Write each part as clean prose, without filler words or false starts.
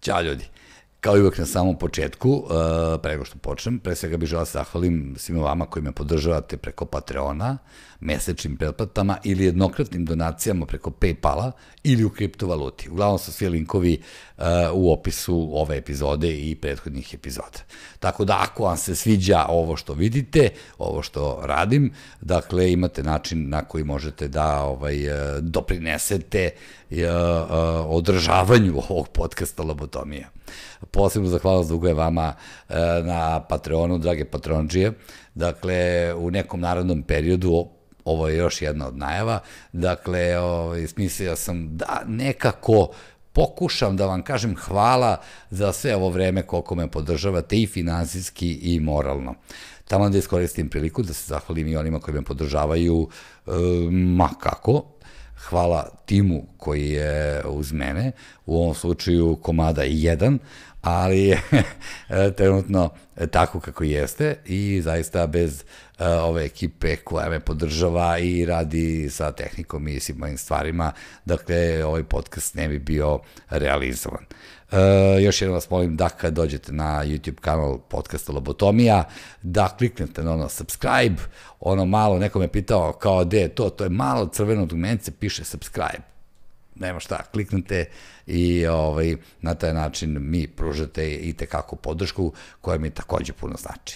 Ćao ljudi. Kao i uvek na samom početku, pre nego što počnem, pre svega bih želeo da se zahvalim svima vama koji me podržavate preko Patreona, mesečnim pretplatama ili jednokratnim donacijama preko Paypala ili u kriptovaluti. Uglavnom su svi linkovi u opisu ove epizode i prethodnih epizoda. Tako da ako vam se sviđa ovo što vidite, ovo što radim, dakle imate način na koji možete da doprinesete održavanju ovog podcasta Lobotomija. Posebno zahvalnost duguje vama na Patreonu, drage patronđije. Dakle, u nekom narednom periodu, ovo je još jedna od najava, dakle, smislio sam da nekako pokušam da vam kažem hvala za sve ovo vreme koliko me podržavate i finansijski i moralno. Tamo da iskoristim priliku da se zahvalim i onima koji me podržavaju, ma kako, hvala timu koji je uz mene, u ovom slučaju komada 1, ali je trenutno tako kako jeste i zaista bez ove ekipe koja me podržava i radi sa tehnikom i svim mojim stvarima, dakle ovaj podcast ne bi bio realizovan. Još jednom vas molim da kad dođete na YouTube kanal podcasta Lobotomija, da kliknete na ono subscribe, ono malo, neko me pitao kao gde je to je malo crveno dugmence, piše subscribe. Nema šta, kliknete i na taj način mi pružate i tekako podršku koja mi takođe puno znači.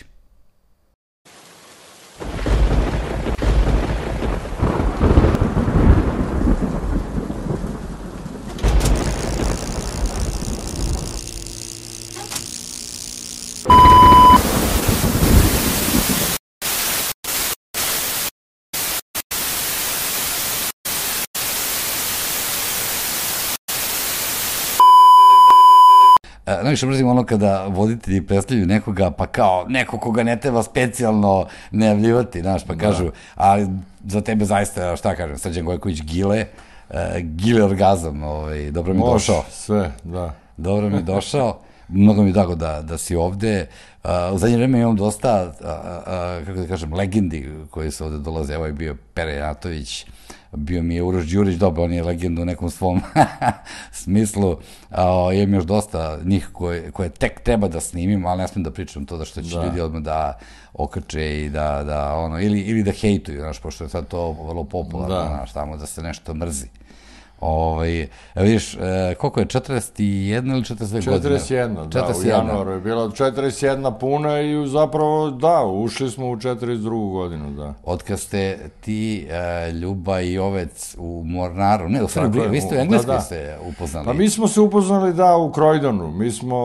Najviše mrzim ono kada voditelji predstavljaju nekoga, pa kao neko koga ne treba specijalno najavljivati, znaš, pa kažu, ali za tebe zaista, šta kažem, Srđan Gojković Gile orgazam, dobro mi došao. Sve, da. Dobro mi došao, mnogo mi je drago da si ovde. U zadnje vreme imam dosta, kako da kažem, legendi koji su ovde dolaze, evo je bio Pere Janatović, bio mi je Uroš Đurić, dobro, on je legenda u nekom svom smislu, imam još dosta njih koje tek treba da snimim, ali ne smijem da pričam to da što će ljudi odmah da okače i ili da hejtuju, znaš, pošto je sad to vrlo popularno, znaš, tamo da se nešto mrzi. Vidiš, koliko je, 41 ili 42 godine? 41, da, u januaru je bila 41 puna i zapravo, da, ušli smo u 42 godinu, da. Otkad ste ti, Ljuba i Ovec u Mornaru, ne, u stvari, vi ste u Engleskoj se upoznali. Pa mi smo se upoznali, da, u Croydonu, mi smo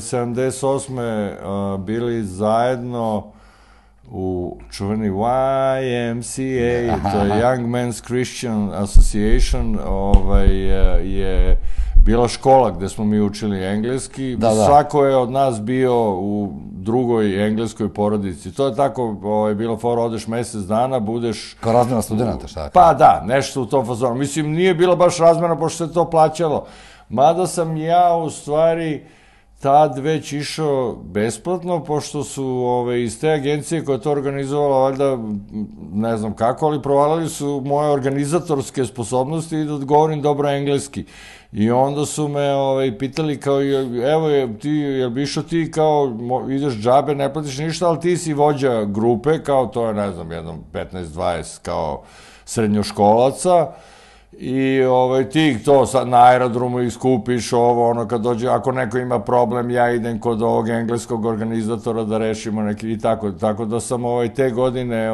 78. bili zajedno u čuveni YMCA, to je Young Men's Christian Association, je bila škola gde smo mi učili engleski. Svako je od nas bio u drugoj engleskoj porodici. To je tako bilo fora, odeš mesec dana, budeš... Kao razmena studenta, šta? Pa da, nešto u tom fazonu. Mislim, nije bila baš razmena, pošto se to plaćalo. Mada sam ja, u stvari, tad već išao besplatno, pošto su iz te agencije koja je to organizovala, valjda, ne znam kako, ali provalili su moje organizatorske sposobnosti i da govorim dobro engleski. I onda su me pitali kao, evo, jel bi išao ti kao, ideš džabe, ne platiš ništa, ali ti si vođa grupe, kao to je, ne znam, jednom 15-20 kao srednjoškolaca, i ti to sad na aerodromu ih skupiš, kad dođe, ako neko ima problem, ja idem kod ovog engleskog organizatora da rešimo neki i tako da sam te godine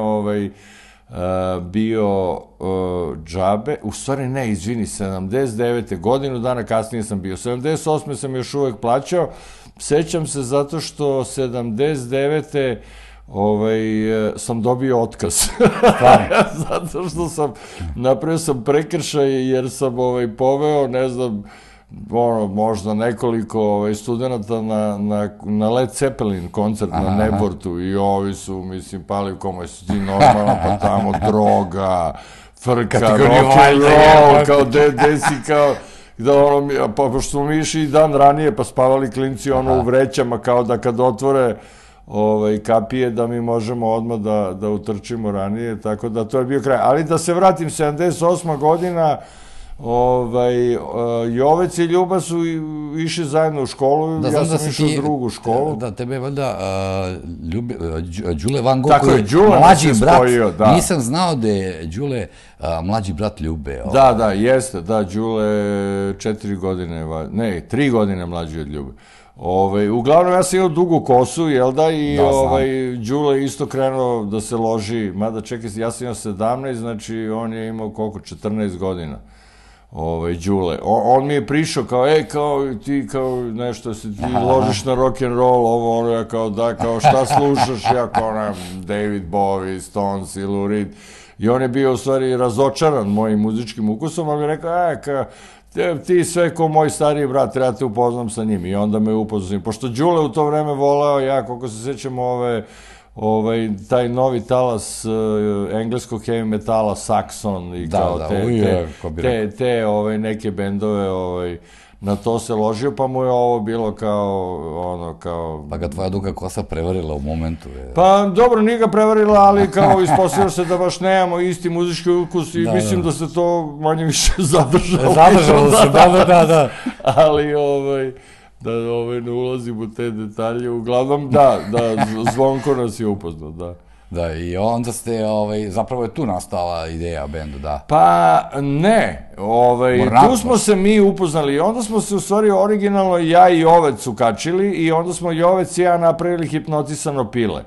bio džabe, u stvari ne, izvini, 79. godinu dana kasnije sam bio, 78. sam još uvek plaćao, sećam se zato što 79. sam dobio otkaz. Zato što napravio sam prekršaj jer sam poveo, ne znam, možda nekoliko studenta na Led Zeppelin koncert na Nebortu i ovi su, mislim, pali u komu, su ti normalno, pa tamo droga, frka, rock'n'roll, kao desi, kao... Pošto smo mi išli dan ranije, pa spavali klinci u vrećama, kao da kad otvore kapije da mi možemo odmah da utrčimo ranije, tako da to je bio kraj. Ali da se vratim, 78. godina, Jovec i Ljuba su išli zajedno u školu, ja sam išao u drugu školu. Da, tebe je valjda Đule Van Gogh, tako je, Đule mlađi nas je brat, spojio, da. Nisam znao da je Đule mlađi brat Ljube. Da, jeste, da, Đule 3 godine mlađi od Ljube. Uglavnom, ja sam imao dugu kosu, jel da, i Đule isto krenuo da se loži, mada čekaj, ja sam imao 17, znači on je imao koliko, 14 godina. Đule. On mi je prišao kao, kao ti, kao nešto, se ti ložiš na rock'n'roll, ono, ja kao, da, kao, šta slušaš, ja kao, David Bowie, Stones i Lou Reed. I on je bio u stvari razočaran mojim muzičkim ukusom, ali mi je rekao, ti sve ko moj stariji brat, treba te upoznam sa njim. I onda me upoznam sa njim. Pošto Đule u to vreme voleo, ja, koliko se sećam, taj novi talas engleskog heavy metala, Saxon i kao te neke bendove, na to se ložio, pa mu je ovo bilo kao... Pa ga tvoja duga kosa prevarila u momentu. Pa dobro, nije ga prevarila, ali kao ispostavilo se da baš nemamo isti muzički ukus i mislim da se to manje više zadržalo. Zadržalo se, da. Ali, da ne ulazim u te detalje, uglavnom da, Zvonko nas je upoznao, da. Da, i onda ste, zapravo je tu nastala ideja bendu, da. Pa ne, tu smo se mi upoznali i onda smo se u stvari originalno ja i Jovec ukačili i onda smo Jovec i ja napravili Hipnotisano pile.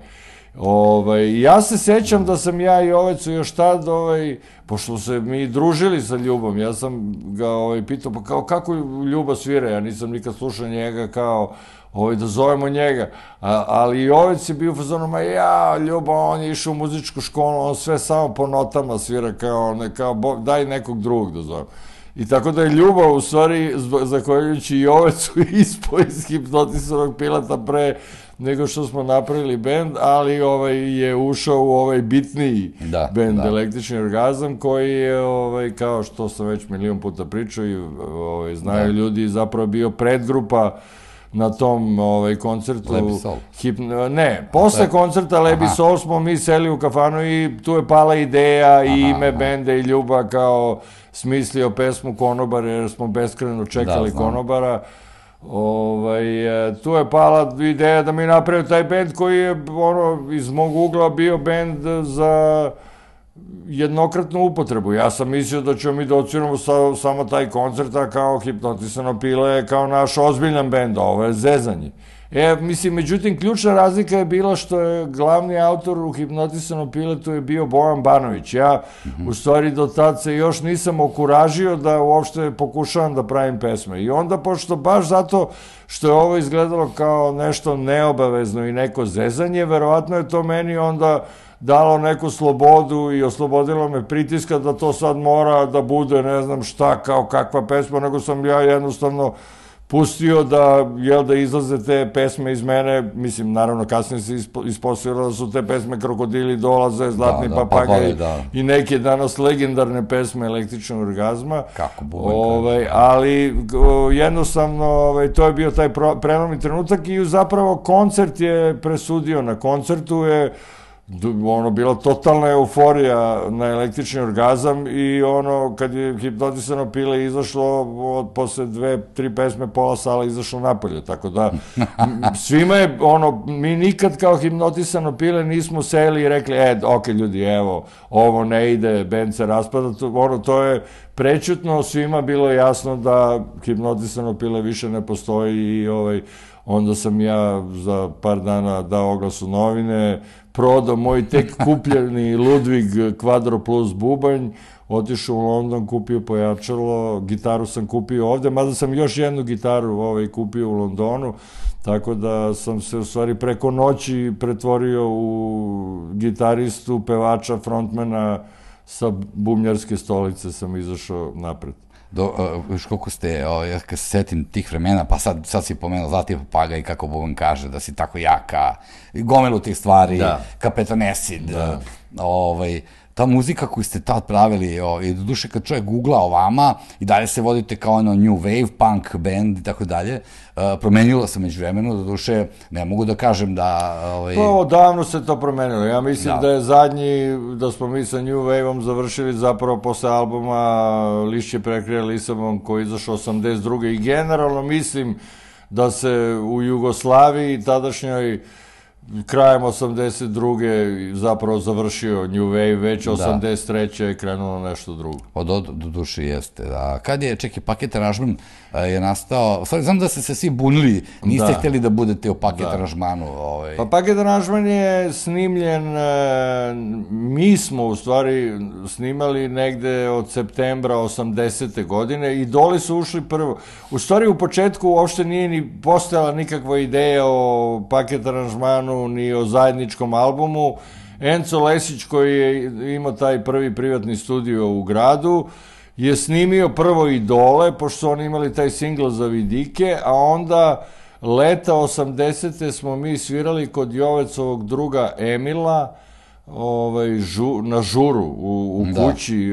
Ja se sećam da sam ja i Jovecu još tad, pošto se mi družili sa Ljubom, ja sam ga pitao, pa kao kako Ljuba svira, ja nisam nikad slušao njega, kao da zovemo njega, ali Jovec je bio u fazonu, Ljuba, on je išao u muzičku školu, on sve samo po notama svira, kao daj nekog drugog da zovem. I tako da je Ljuba, u stvari, zahvaljujući Jovecu, ispao iz Hipnotisanog pileta pre nego što smo napravili bend, ali je ušao u ovaj bitniji bend Električni orgazam, koji je, kao što sam već milion puta pričao i znaju ljudi, zapravo bio predgrupa na tom koncertu. Lebi Sol. Ne, posle koncerta Lebi Sol smo mi seli u kafanu i tu je pala ideja i ime benda i Ljuba kao smislio pesmu Konobar, jer smo beskreno čekali Konobara. Tu je pala ideja da mi napravimo taj bend koji je iz mog ugla bio bend za jednokratnu upotrebu. Ja sam mislio da ćemo mi da odsviramo samo taj koncert, a kao Hipnotisano pile kao naš ozbiljan bend, ovo je zezanje. Mislim, međutim, ključna razlika je bila što je glavni autor u Hipnotisanom piletu je bio Bojan Banović. Ja, u stvari, do tad se još nisam okuražio da uopšte pokušavam da pravim pesme. I onda, pošto baš zato što je ovo izgledalo kao nešto neobavezno i neko zezanje, verovatno je to meni onda dalo neku slobodu i oslobodilo me pritiska da to sad mora da bude ne znam šta, kao kakva pesma, nego sam ja jednostavno pustio da izlaze te pesme iz mene, mislim, naravno, kasnije se ispostavilo da su te pesme Krokodili dolaze, Zlatni papagaj i neke danas legendarne pesme Električnog orgazma. Kako bubanj. Ali, jednostavno, to je bio taj prelomni trenutak i zapravo koncert je presudio. Na koncertu je bila totalna euforija na Električni orgazam i kad je Hipnotisano pile izašlo, posle 2-3 pesme pola sala izašlo napolje, tako da svima je, mi nikad kao Hipnotisano pile nismo seli i rekli, ok ljudi, evo, ovo ne ide, bend se raspada, to je prečutno svima bilo jasno da Hipnotisano pile više ne postoji i onda sam ja za par dana dao oglas u novine, prodao moj tek kupljeni Ludwig Quadro Plus bubanj, otišao u London, kupio pojačalo, gitaru sam kupio ovde, mada sam još jednu gitaru kupio u Londonu, tako da sam se u stvari preko noći pretvorio u gitaristu, pevača, frontmana, sa bubnjarske stolice sam izašao napred. Još koliko ste, ja kad se setim tih vremena, pa sad si pomenuo Zlatni papagaj, kako Boban kaže, da si tako jaka, gomilu tih stvari, Kapetan Esid, ta muzika koju ste tad pravili, i do duše kad čovjek googla o vama, i dalje se vodite kao ono new wave, punk band i tako dalje, promenilo se među vremenu, do duše ne mogu da kažem da... Pa odavno se to promenilo, ja mislim da je zadnji, da smo mi sa new wave-om završili zapravo posle albuma Lišće prekrije Lisabon koji je izašao 82. i generalno mislim da se u Jugoslaviji tadašnjoj krajem 82. zapravo završio New Wave, već 83. je krenulo nešto drugo. Do duše jeste. A kad je, čekaj, paket aranžman je nastao, stvari, znam da ste se svi bunili, niste htjeli da budete u paket aranžmanu. Pa paket aranžman je snimljen, mi smo u stvari snimali negde od septembra 80. godine, Idoli su ušli prvo. U stvari u početku uopšte nije ni postojala nikakva ideja o paket aranžmanu, ni o zajedničkom albumu. Enzo Lesić, koji je imao taj prvi privatni studio u gradu, je snimio prvo Idole, pošto su oni imali taj singl za vidike, a onda leta 80. smo mi svirali kod Jovecovog druga Emila na žuru u kući,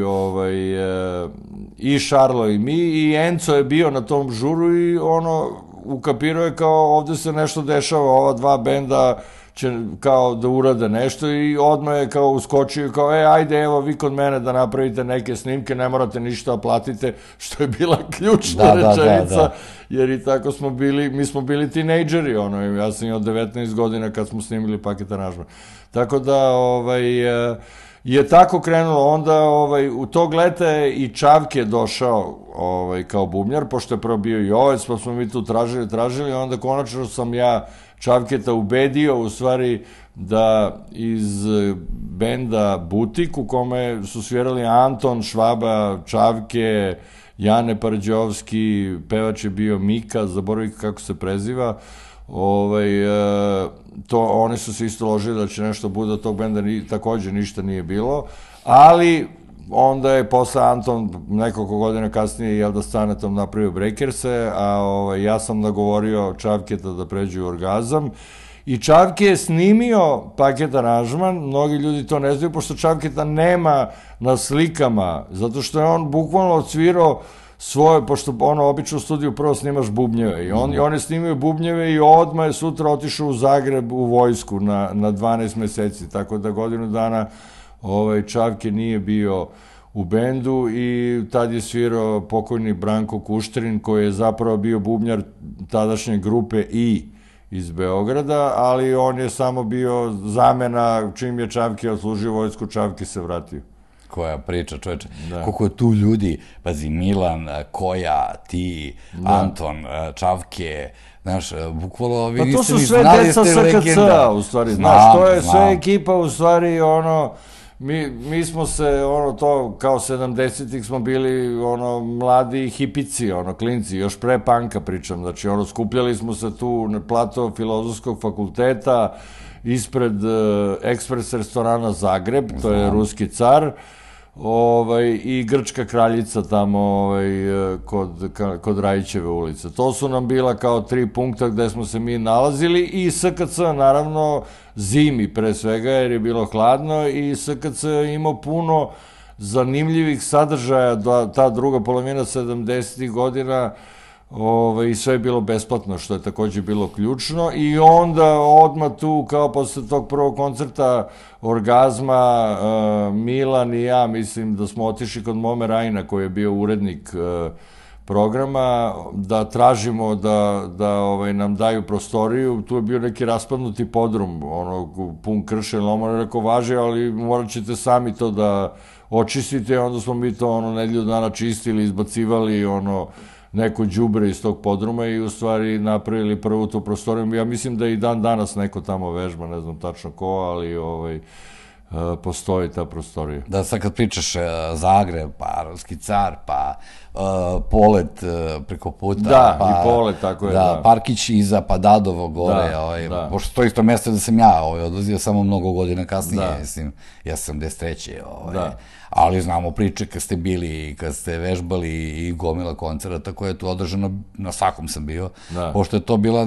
i Šarlo i mi, i Enzo je bio na tom žuru i ono ukapirao je kao ovde se nešto dešava, ova dva benda će kao da urade nešto i odmah je kao uskočio kao ajde evo vi kod mene da napravite neke snimke, ne morate ništa platite, što je bila ključna rečenica, jer i tako smo bili, mi smo bili tinejdžeri, ja sam imao 19 godina kad smo snimili paket aranžman. Tako da je tako krenulo, onda u tog leta je i Čavke došao kao bubnjar, pošto je prvo bio i Jovec, pa smo mi tu tražili, onda konačno sam ja Čavketa ubedio u stvari da iz benda Butik, u kome su svirali Anton, Švaba, Čavke, Jane Parđovski, pevač je bio Mika, zaboravim kako se preziva, oni su se isto ložili da će nešto bude od tog benda, takođe ništa nije bilo, ali onda je posle Anton nekoliko godina kasnije jel da Stanetom napravio Breakerse, a ja sam nagovorio Čavketa da pređe u Orgazam i Čavke je snimio paket aranžman, mnogi ljudi to ne znaju, pošto Čavketa nema na slikama, zato što je on bukvalno odsvirao svoje, pošto obično u studiju prvo snimaš bubnjeve i on je snimio bubnjeve i odmah je sutra otišao u Zagreb u vojsku na 12 meseci, tako da godinu dana Čavke nije bio u bendu i tad je svirao pokojni Branko Kuštrin, koji je zapravo bio bubnjar tadašnje grupe I iz Beograda, ali on je samo bio zamena, čim je Čavke odslužio vojsku, Čavke se vratio. Koja priča, čoveče, koliko je tu ljudi, pazi, Milan, Koja, ti, Anton, Čavke, znaš, bukvalo, vi niste ni znali, jeste legenda. Pa to su sve deca SKC-a, u stvari, znaš, to je sve ekipa, u stvari, mi smo se, to, kao 70-ih smo bili, mladi hipici, klinci, još pre panka pričam, znači, skupljali smo se tu na plato Filozofskog fakulteta, ispred ekspres restorana Zagreb, to je Ruski car, i Grčka kraljica tamo kod Rajićeve ulice. To su nam bila kao 3 punkta gde smo se mi nalazili i SKC, naravno, zimi pre svega, jer je bilo hladno i SKC je imao puno zanimljivih sadržaja, ta druga polovina 70-ih godina, i sve je bilo besplatno, što je takođe bilo ključno i onda odmah tu, kao posle tog prvog koncerta Orgazma, Milan i ja, mislim da smo otišli kod Mome Rajna, koji je bio urednik programa, da tražimo da nam daju prostoriju. Tu je bio neki raspadnuti podrum, pun krše, loma, je rekao, važi, ali morat ćete sami to da očistite, onda smo mi to nedelju dana čistili, izbacivali, neko đubre iz tog podruma i u stvari napravili prvu tu prostoriju. Ja mislim da i dan danas neko tamo vežba, ne znam tačno ko, ali postoji ta prostorija. Da, sad kad pričaš Zagreb, pa Ruski car, pa Polet preko puta. Da, i Polet, tako je, da. Parkić iza, pa Dadovo gore, pošto to isto mesto da sam ja odlazio samo mnogo godina kasnije, mislim, ja sam 73. ali znamo priče kad ste bili i kad ste vežbali i gomila koncerata koje je tu održano, na svakom sam bio, pošto je to bila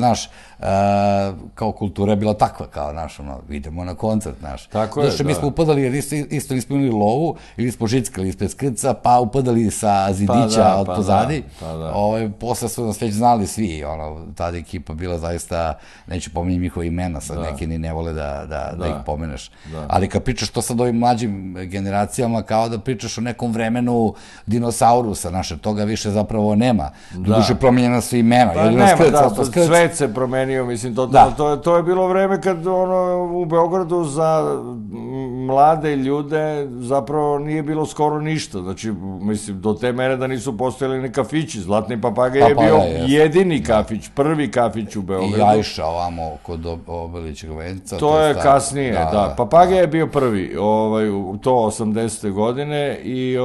kao kultura je bila takva, kao idemo na koncert, Tako je, da. Mi smo upadali, jer isto nismo imali lovu, ili smo žickali ispred skrca, pa upadali sa zidića od pozadi, posle su nas već znali svi, tada ekipa bila zaista, neću pomenuti njihove imena, sad neki ni ne vole da ih pomeneš, ali kad pričaš to sad ovim mlađim generacijama, kao da pričaš o nekom vremenu dinosaurusa, toga više zapravo nema, duše promenjena su imena, svet se promenio, mislim, to je bilo vreme kad u Beogradu za mlade ljude zapravo nije bilo skoro ništa, znači, mislim, do te mere da nisu postojali ni kafići, Zlatni papagaj je bio jedini kafić, prvi kafić u Beogradu. I Ajša ovamo kod Obelićeg venca. To je kasnije, da, papagaj je bio prvi, to 80. godine i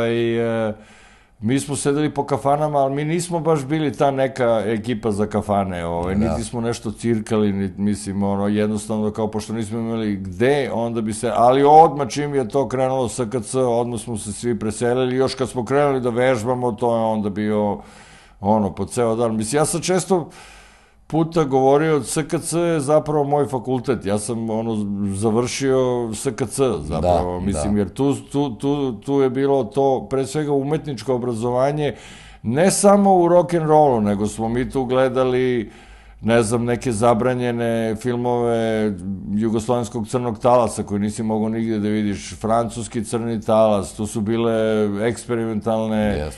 mi smo sedeli po kafanama, ali mi nismo baš bili ta neka ekipa za kafane, niti smo nešto cirkali, mislim, jednostavno, kao pošto nismo imali gde, onda bi se, ali odmah čim je to krenulo SKC, odmah smo se svi preselili, još kad smo krenuli da vežbamo, to je onda bio, po ceo dan, mislim, ja sam često puta govorio, SKC je zapravo moj fakultet, ja sam završio SKC zapravo, mislim, jer tu je bilo to, pre svega umetničko obrazovanje, ne samo u rock'n'rollu, nego smo mi tu gledali, ne znam, neke zabranjene filmove jugoslovenskog crnog talasa, koje nisi mogao nigde da vidiš, francuski crni talas, tu su bile eksperimentalne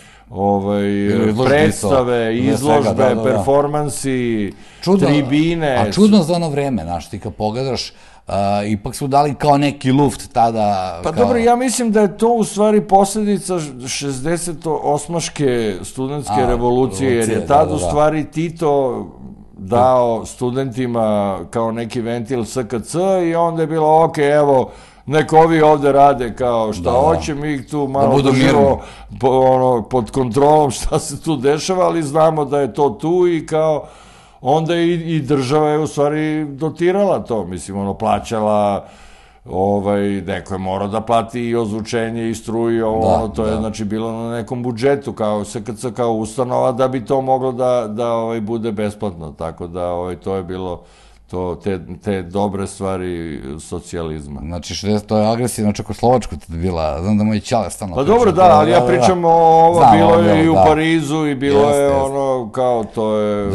predstave, izložbe, performansi, tribine. A čudno za ono vreme, znaš, ti kad pogledaš, ipak su dali kao neki luft tada. Pa dobro, ja mislim da je to u stvari posledica 68. studentske revolucije, jer je tad u stvari Tito dao studentima kao neki ventil SKC i onda je bilo, ok, evo, neko ovi ovde rade kao šta hoće, mi ih tu malo držimo pod kontrolom šta se tu dešava, ali znamo da je to tu i kao onda i država je u stvari dotirala to, mislim, plaćala, neko je morao da plati i ozvučenje i struju, to je znači bilo na nekom budžetu kao SKC, kao ustanova, da bi to moglo da bude besplatno, tako da to je bilo te dobre stvari socijalizma. Znači, to je agresija Čekoslovačku bila, znam da moj ćale stalno priča. Pa dobro, da, ali ja pričam ovo, bilo je i u Parizu i bilo je kao to je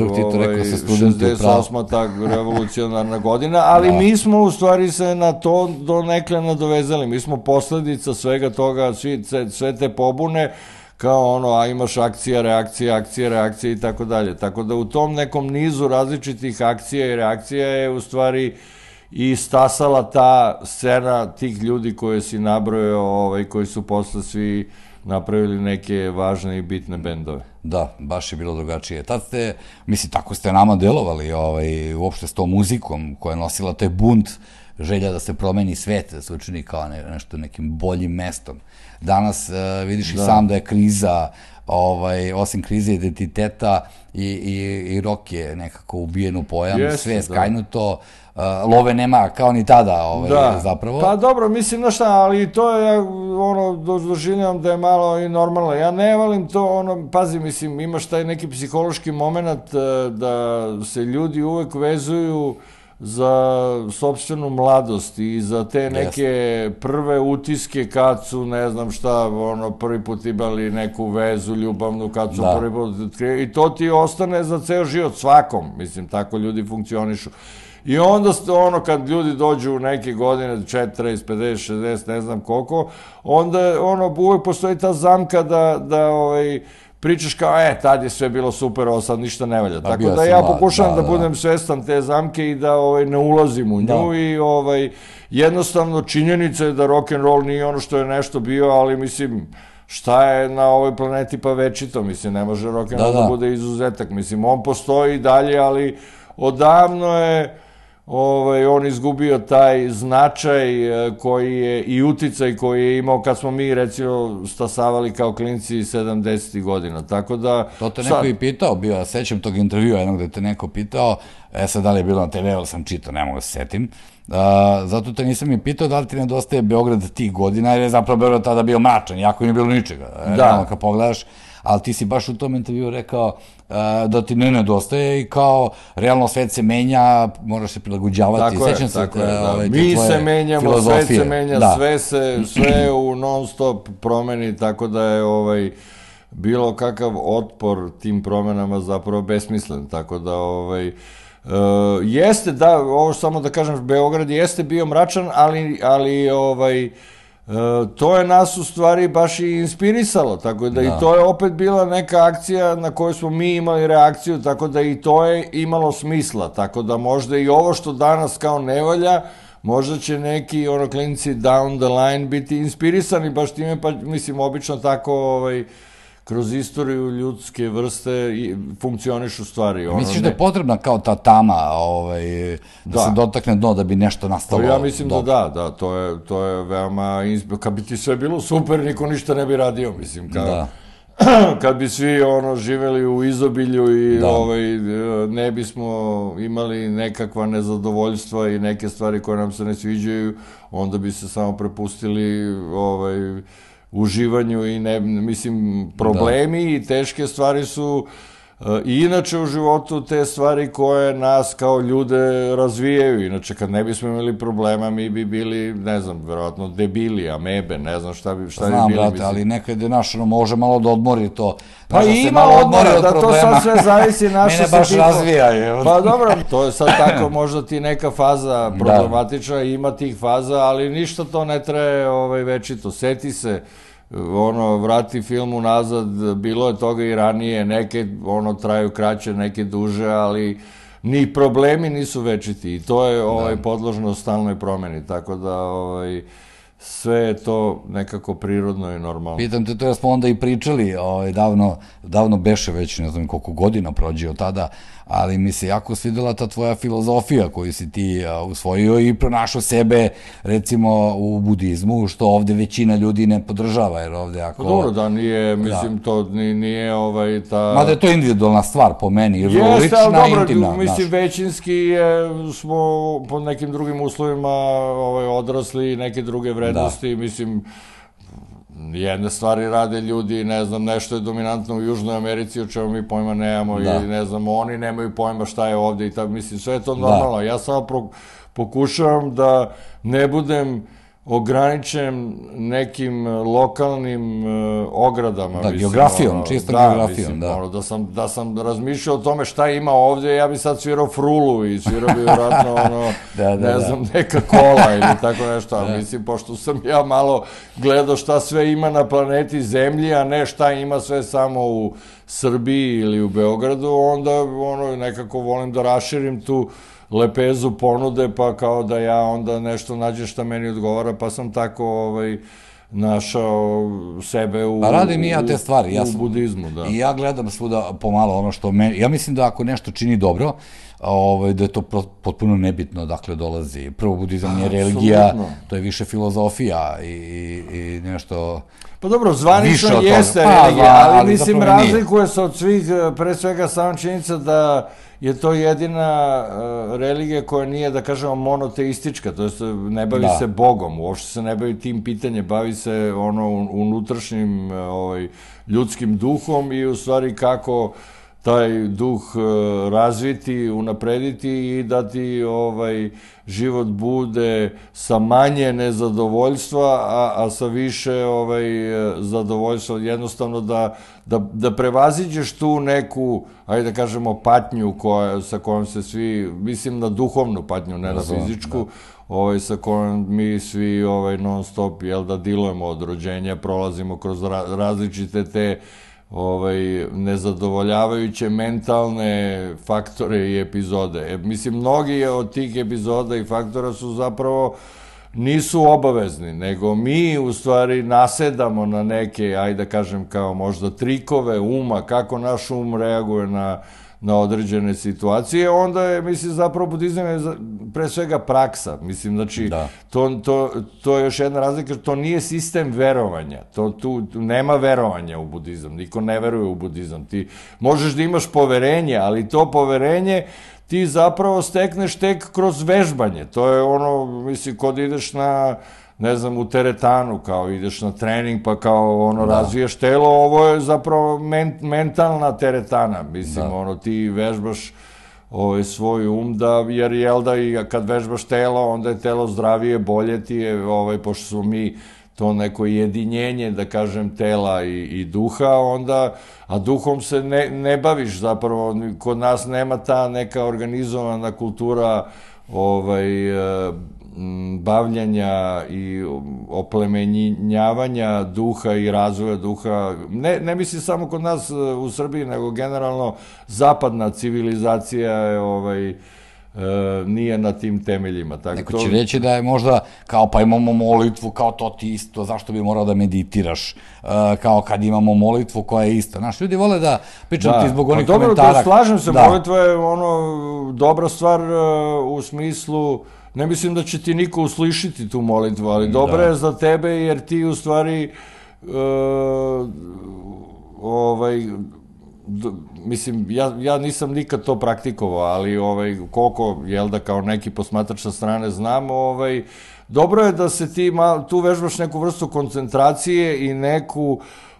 68. ta revolucionarna godina, ali mi smo u stvari se na to donekle nadovezali, mi smo posledica svega toga, sve te pobune, kao a imaš akcija, reakcija i tako dalje. Tako da u tom nekom nizu različitih akcija i reakcija je u stvari i stasala ta scena tih ljudi koje si nabrojao, koji su posle svi napravili neke važne i bitne bendove. Da, baš je bilo drugačije. Tad ste, mislim, tako ste nama delovali, uopšte s tom muzikom koja je nosila taj bunt, želja da se promeni svet, da se učini kao nešto nekim boljim mestom. Danas vidiš i sam da je kriza, osim krize identiteta i rock je nekako ubijen u pojam, sve je skajnuto, love nema kao ni tada zapravo. Pa dobro, mislim na šta, ali to je, doživljam da je malo i normalno. Ja ne valim to, pazi, mislim, imaš taj neki psihološki moment da se ljudi uvek vezuju za sopstvenu mladost i za te neke prve utiske kad su, ne znam šta, prvi put imali neku vezu ljubavnu, kad su prvi put i to ti ostane za ceo život svakom, mislim, tako ljudi funkcionišu. I onda, kad ljudi dođu u neke godine, 40, 50, 60, ne znam koliko, onda, uvek postoji ta zamka da pričaš kao, tad je sve bilo super, ovo sad ništa ne valja. Tako da ja pokušavam da budem svestan te zamke i da ne ulazim u nju i jednostavno činjenica je da rock'n'roll nije ono što je nešto bio, ali mislim, šta je na ovoj planeti pa večito, mislim, ne može rock'n'roll da bude izuzetak, mislim, on postoji i dalje, ali odavno je on izgubio taj značaj koji je i uticaj koji je imao kad smo mi recimo stasavali kao klinci 70. godina, tako da... To te neko i pitao bio, ja sećam tog intervjua jednog gde te neko pitao, sad da li je bilo na TV, ali sam čitao, ne mogu se setim, zato te nisam i pitao da li ti nedostaje Beograd tih godina, jer je zapravo Beograd tada bio mračan, jako nije bilo ničega, realno kad pogledaš, ali ti si baš u tom intervju rekao da ti ne nedostaje i kao realno svet se menja, moraš se prilagođavati. Tako je. Mi se menjamo, svet se menja, sve u non stop promeni, tako da je bilo kakav otpor tim promenama zapravo besmislen, tako da jeste, da, ovo samo da kažem, Beograd jeste bio mračan, ali to je nas u stvari baš i inspirisalo, tako da i to je opet bila neka akcija na kojoj smo mi imali reakciju, tako da i to je imalo smisla, tako da možda i ovo što danas kao ne valja, možda će neki klinci down the line biti inspirisani baš time, pa mislim obično tako kroz istoriju ljudske vrste funkcionišu stvari. Misliš da je potrebna kao ta tama da se dotakne dno da bi nešto nastalo? Ja mislim da da, to je veoma, kad bi ti sve bilo super, niko ništa ne bi radio, mislim, kao kad bi svi živeli u izobilju i ne bismo imali nekakva nezadovoljstva i neke stvari koje nam se ne sviđaju, onda bi se samo prepustili uživanju i mislim problemi i teške stvari su i inače u životu te stvari koje nas kao ljude razvijaju, inače kad ne bismo imali problema mi bi bili, ne znam, verovatno debili, amebe, ne znam šta bi bili. Znam, brate, ali nekad je može malo da odmori to. Pa ima odmora, da to sad sve zavisi naše se mene baš razvija. Pa dobro, to je sad tako, možda ti neka faza problematična, ima tih faza, ali ništa to ne traje večito, seti se, vrati film unazad, bilo je toga i ranije, neke traju kraće, neke duže, ali ni problemi nisu večiti i to je podložno stalnoj promeni, tako da sve je to nekako prirodno i normalno. Pitam te to, jer smo onda i pričali, davno beše već, ne znam koliko godina prođe od tada, ali mi se jako svidela ta tvoja filozofija koju si ti usvojio i pronašao sebe, recimo, u budizmu, što ovde većina ljudi ne podržava, jer ovde ako... Dobro, da, nije, mislim, to nije ta... Mada je to individualna stvar po meni, jer je lična, intimna. Mislim, većinski smo pod nekim drugim uslovima odrasli, neke druge vrednosti, mislim... Jedne stvari rade ljudi, ne znam, nešto je dominantno u Južnoj Americi, o čemu mi pojma nemamo, ili ne znam, oni nemaju pojma šta je ovde i tako, mislim, sve je to normalno. Ja samo pokušavam da ne budem ograničen nekim lokalnim ogradama. Da, geografijom, čisto geografijom, da sam razmišljao o tome šta ima ovde, ja bi sad svirao frulu i svirao bi vratno ne znam, neka kola ili tako nešto, ali mislim, pošto sam ja malo gledao šta sve ima na planeti Zemlji, a ne šta ima sve samo u Srbiji ili u Beogradu, onda nekako volim da raširim tu lepezu ponude, pa kao da ja onda nešto nađem šta meni odgovara, pa sam tako našao sebe u budizmu. I ja gledam svuda pomalo ono što meni, ja mislim da ako nešto čini dobro, da je to potpuno nebitno odakle dolazi. Prvo, budizam nije religija, to je više filozofija i nešto... Pa dobro, zvanično jeste religija, ali mislim razlikuje se od svih, pre svega sama činjenica da je to jedina religija koja nije, da kažemo, monoteistička, to je ne bavi se Bogom, uopšte se ne bavi tim pitanjem, bavi se unutrašnjim ljudskim duhom i u stvari kako taj duh razviti, unaprediti i da ti život bude sa manje nezadovoljstva, a sa više zadovoljstva, jednostavno da prevaziđeš tu neku, ajde da kažemo, patnju sa kojom se svi, mislim na duhovnu patnju, ne na fizičku, sa kojom mi svi non stop, da dilujemo od rođenja, prolazimo kroz različite te nezadovoljavajuće mentalne faktore i epizode. Mislim, mnogi od tih epizoda i faktora su zapravo nisu obavezni, nego mi u stvari nasedamo na neke, ajde da kažem, kao možda trikove uma, kako naš reaguje na određene situacije, onda je, mislim, zapravo budizam je pre svega praksa. Mislim, znači, to je još jedna razlika, to nije sistem verovanja. Tu nema verovanja u budizam. Niko ne veruje u budizam. Ti možeš da imaš poverenje, ali to poverenje ti zapravo stekneš tek kroz vežbanje. To je ono, mislim, kod ideš na, ne znam, u teretanu, kao ideš na trening, pa kao ono, razvijaš telo, ovo je zapravo mentalna teretana. Mislim, ono, ti vežbaš svoj jer jel da i kad vežbaš telo, onda je telo zdravije, bolje ti je, pošto smo mi to neko jedinjenje, da kažem, tela i duha, onda, a duhom se ne baviš zapravo, kod nas nema ta neka organizovana kultura bavljanja i oplemenjavanja duha i razvoja duha. Ne mislim samo kod nas u Srbiji, nego generalno zapadna civilizacija nije na tim temeljima. Neko će reći da je možda, kao pa imamo molitvu, kao to ti isto, zašto bi morao da meditiraš, kao kad imamo molitvu koja je ista. Znaš, ljudi vole da pričam ti zbog onih komentara. Dobro, slažem se, molitva je dobra stvar u smislu, ne mislim da će ti niko uslišiti tu molitvu, ali dobra je za tebe jer ti u stvari mislim, ja nisam nikad to praktikovao, ali koliko, jel da, kao neki posmatrač sa strane znam, dobro je da se ti tu vežbaš neku vrstu koncentracije i neku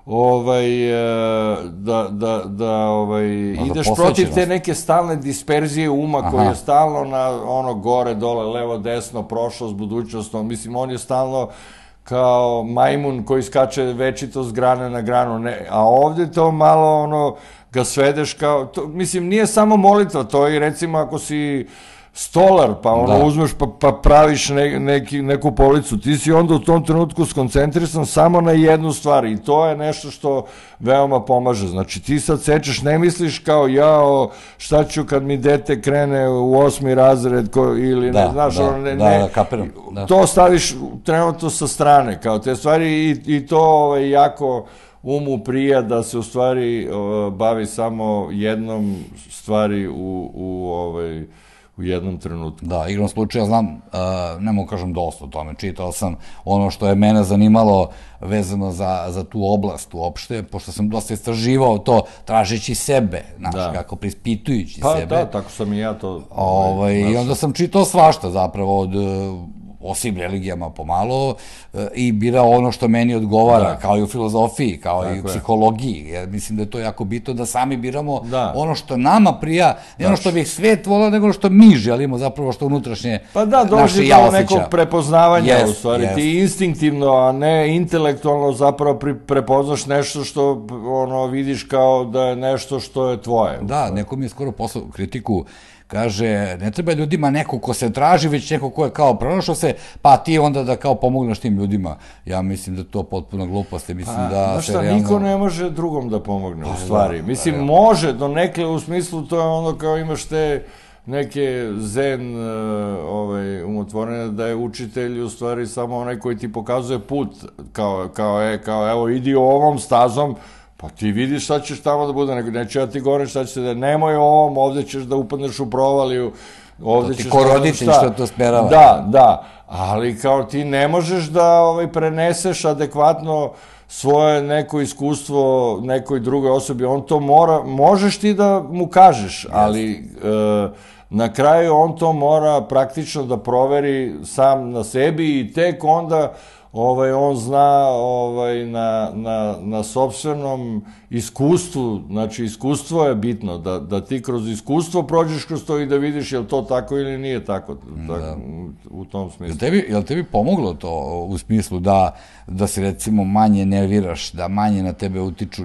da ideš protiv te neke stalne disperzije uma koji je stalno na ono gore, dole, levo, desno, prošlost, budućnost, mislim, on je stalno kao majmun koji skače večito s grane na granu, a ovde to malo ono ga svedeš kao, mislim, nije samo molitva, to je recimo ako si stolar, pa ono uzmeš pa praviš neku policu, ti si onda u tom trenutku skoncentrisan samo na jednu stvar i to je nešto što veoma pomaže. Znači ti sad sečeš, ne misliš kao jao šta ću kad mi dete krene u 8. razred ili ne znaš, to staviš trenutno sa strane kao te stvari i to jako umu prija da se u stvari bavi samo jednom stvari u jednom trenutku. Da, igrom slučaja znam, ne mogu kažem dosta o tome, čitao sam ono što je mene zanimalo vezano za tu oblast uopšte, pošto sam dosta istraživao to tražeći sebe, znaš, kako prispitujući sebe. Pa da, tako sam i ja to... I onda sam čitao svašta zapravo od osim religijama pomalo i birao ono što meni odgovara, kao i u filozofiji, kao i u psihologiji. Ja mislim da je to jako bitno da sami biramo ono što nama prija, ne ono što bi svet volao, nego ono što mi želimo, zapravo što unutrašnje naše ja osjeća. Pa da, dođe do nekog prepoznavanja u stvari. Ti instinktivno, a ne intelektualno zapravo prepoznaš nešto što vidiš kao da je nešto što je tvoje. Da, neko mi je skoro poslao kritiku, kaže, ne treba ljudima neko ko se traži, već neko ko je kao pronašao se, pa ti onda da kao pomogneš tim ljudima. Ja mislim da to potpuno glupost. Mislim da se realno... Niko ne može drugom da pomogne, u stvari. Mislim, može, do nekle u smislu, to je ono kao imaš te neke zen umotvorene, da je učitelj u stvari samo onaj koji ti pokazuje put, kao evo, idi ovom stazom, pa ti vidiš šta ćeš tamo da bude, nego neću ja ti govorim šta će se da, nemoj ovom, ovde ćeš da upadneš u provaliju, ovde ćeš... To ti ko roditelj što to smerava. Da, ali kao ti ne možeš da preneseš adekvatno svoje neko iskustvo nekoj drugoj osobi, on to mora, možeš ti da mu kažeš, ali na kraju on to mora praktično da proveri sam na sebi i tek onda on zna na sopstvenom iskustvu, znači iskustvo je bitno, da ti kroz iskustvo prođeš kroz to i da vidiš je li to tako ili nije tako, u tom smislu. Je li tebi pomoglo to u smislu da se recimo manje nerviraš, da manje na tebe utiču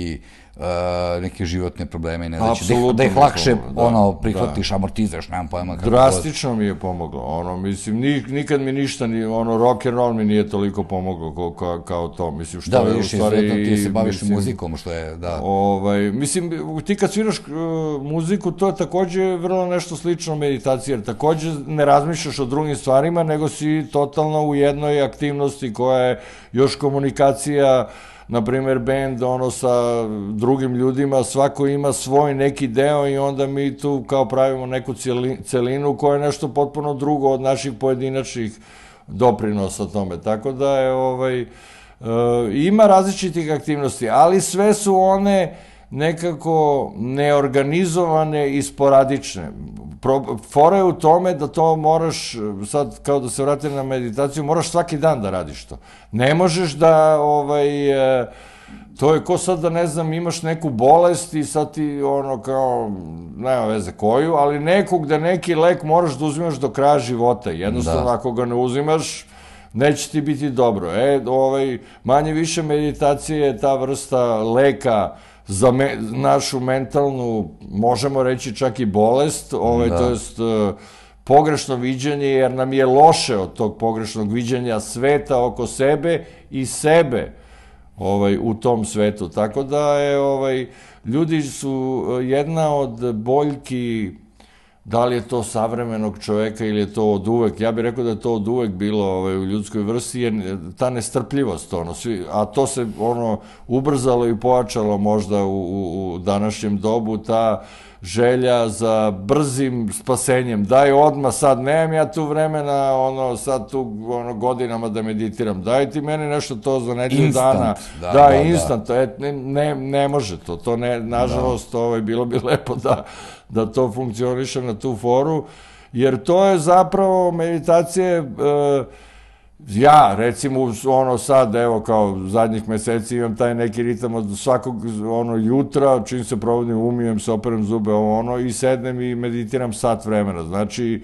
neke životne probleme, da ih lakše prihvatiš, amortiziraš, nemam pojma kako... Drastično mi je pomoglo, mislim, nikad mi ništa, rock and roll mi nije toliko pomoglo kao to, mislim, što je u stvari... Da, ti se baviš muzikom, što je, da... Mislim, ti kad sviraš muziku, to je takođe vrlo nešto slično meditaciji, jer takođe ne razmišljaš o drugim stvarima, nego si totalno u jednoj aktivnosti koja je još komunikacija na primer, bend, ono, sa drugim ljudima, svako ima svoj neki deo i onda mi tu kao pravimo neku celinu koja je nešto potpuno drugo od naših pojedinačnih doprinosa tome. Tako da je, ima različitih aktivnosti, ali sve su one nekako neorganizovane i sporadične. Fora je u tome da to moraš, sad kao da se vratim na meditaciju, moraš svaki dan da radiš to. Ne možeš da, to je ko sad da, ne znam, imaš neku bolest i sad ti ono kao, nema veze koju, ali nekog da neki lek moraš da uzimaš do kraja života. Jednostavno, ako ga ne uzimaš, neće ti biti dobro. Manje više meditacije je ta vrsta leka za našu mentalnu, možemo reći čak i bolest, to jest pogrešno viđenje, jer nam je loše od tog pogrešnog viđenja sveta oko sebe i sebe u tom svetu. Tako da ljudi su jedna od boljki, da li je to savremenog čoveka ili je to od uvek. Ja bih rekao da je to od uvek bilo u ljudskoj vrsti, jer ta nestrpljivost, a to se ubrzalo i pojačalo možda u današnjem dobu, ta želja za brzim spasenjem. Daj odmah sad, nemam ja tu vremena, sad tu godinama da meditiram. Daj ti meni nešto to za nedelju dana. Da, instant. Ne može to. To nažalost, bilo bi lepo da to funkcioniše na tu foru, jer to je zapravo meditacije. Ja, recimo, sad, evo, kao zadnjih meseci imam taj neki ritam od svakog jutra, čim se provodim, umijem se, operem zube, i sednem i meditiram sat vremena. Znači,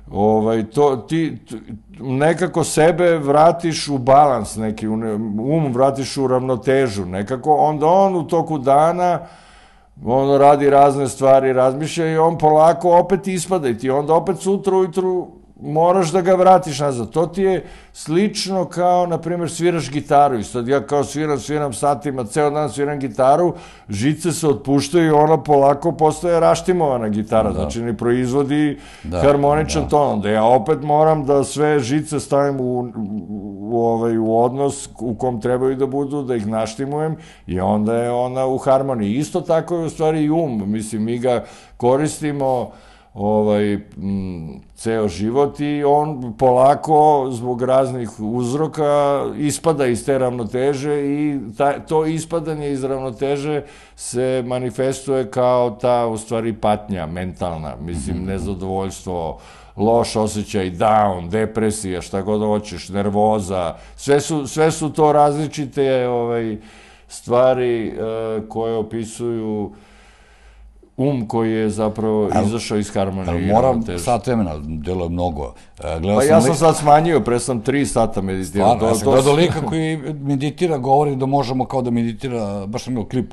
ti nekako sebe vratiš u balans neki, vratiš u ravnotežu nekako, onda on u toku dana radi razne stvari, razmišlja i on polako opet ispada i ti onda opet sutra ujutru moraš da ga vratiš nazad. To ti je slično kao, na primjer, sviraš gitaru i sad ja kao sviram satima, ceo dan sviram gitaru, žice se otpuštaju i ona polako postaje raštimovana gitara, znači ne proizvodi harmoničan ton. Onda ja opet moram da sve žice stavim u odnos u kom trebaju da budu, da ih naštimujem i onda je ona u harmoniji. Isto tako je u stvari i mislim, mi ga koristimo ceo život i on polako zbog raznih uzroka ispada iz te ravnoteže i to ispadanje iz ravnoteže se manifestuje kao ta u stvari patnja mentalna, mislim nezadovoljstvo, loš osjećaj, down, depresija, šta god hoćeš, nervoza, sve su to različite stvari koje opisuju koji je zapravo izašao iz harmonije. Moram sat vremena, delo je mnogo. Pa ja sam sad smanjio, pre sam 3 sata meditirao. Stvarno, ja sam gledao lika koji meditira, govori da možemo kao da meditira, baš sam imao klip,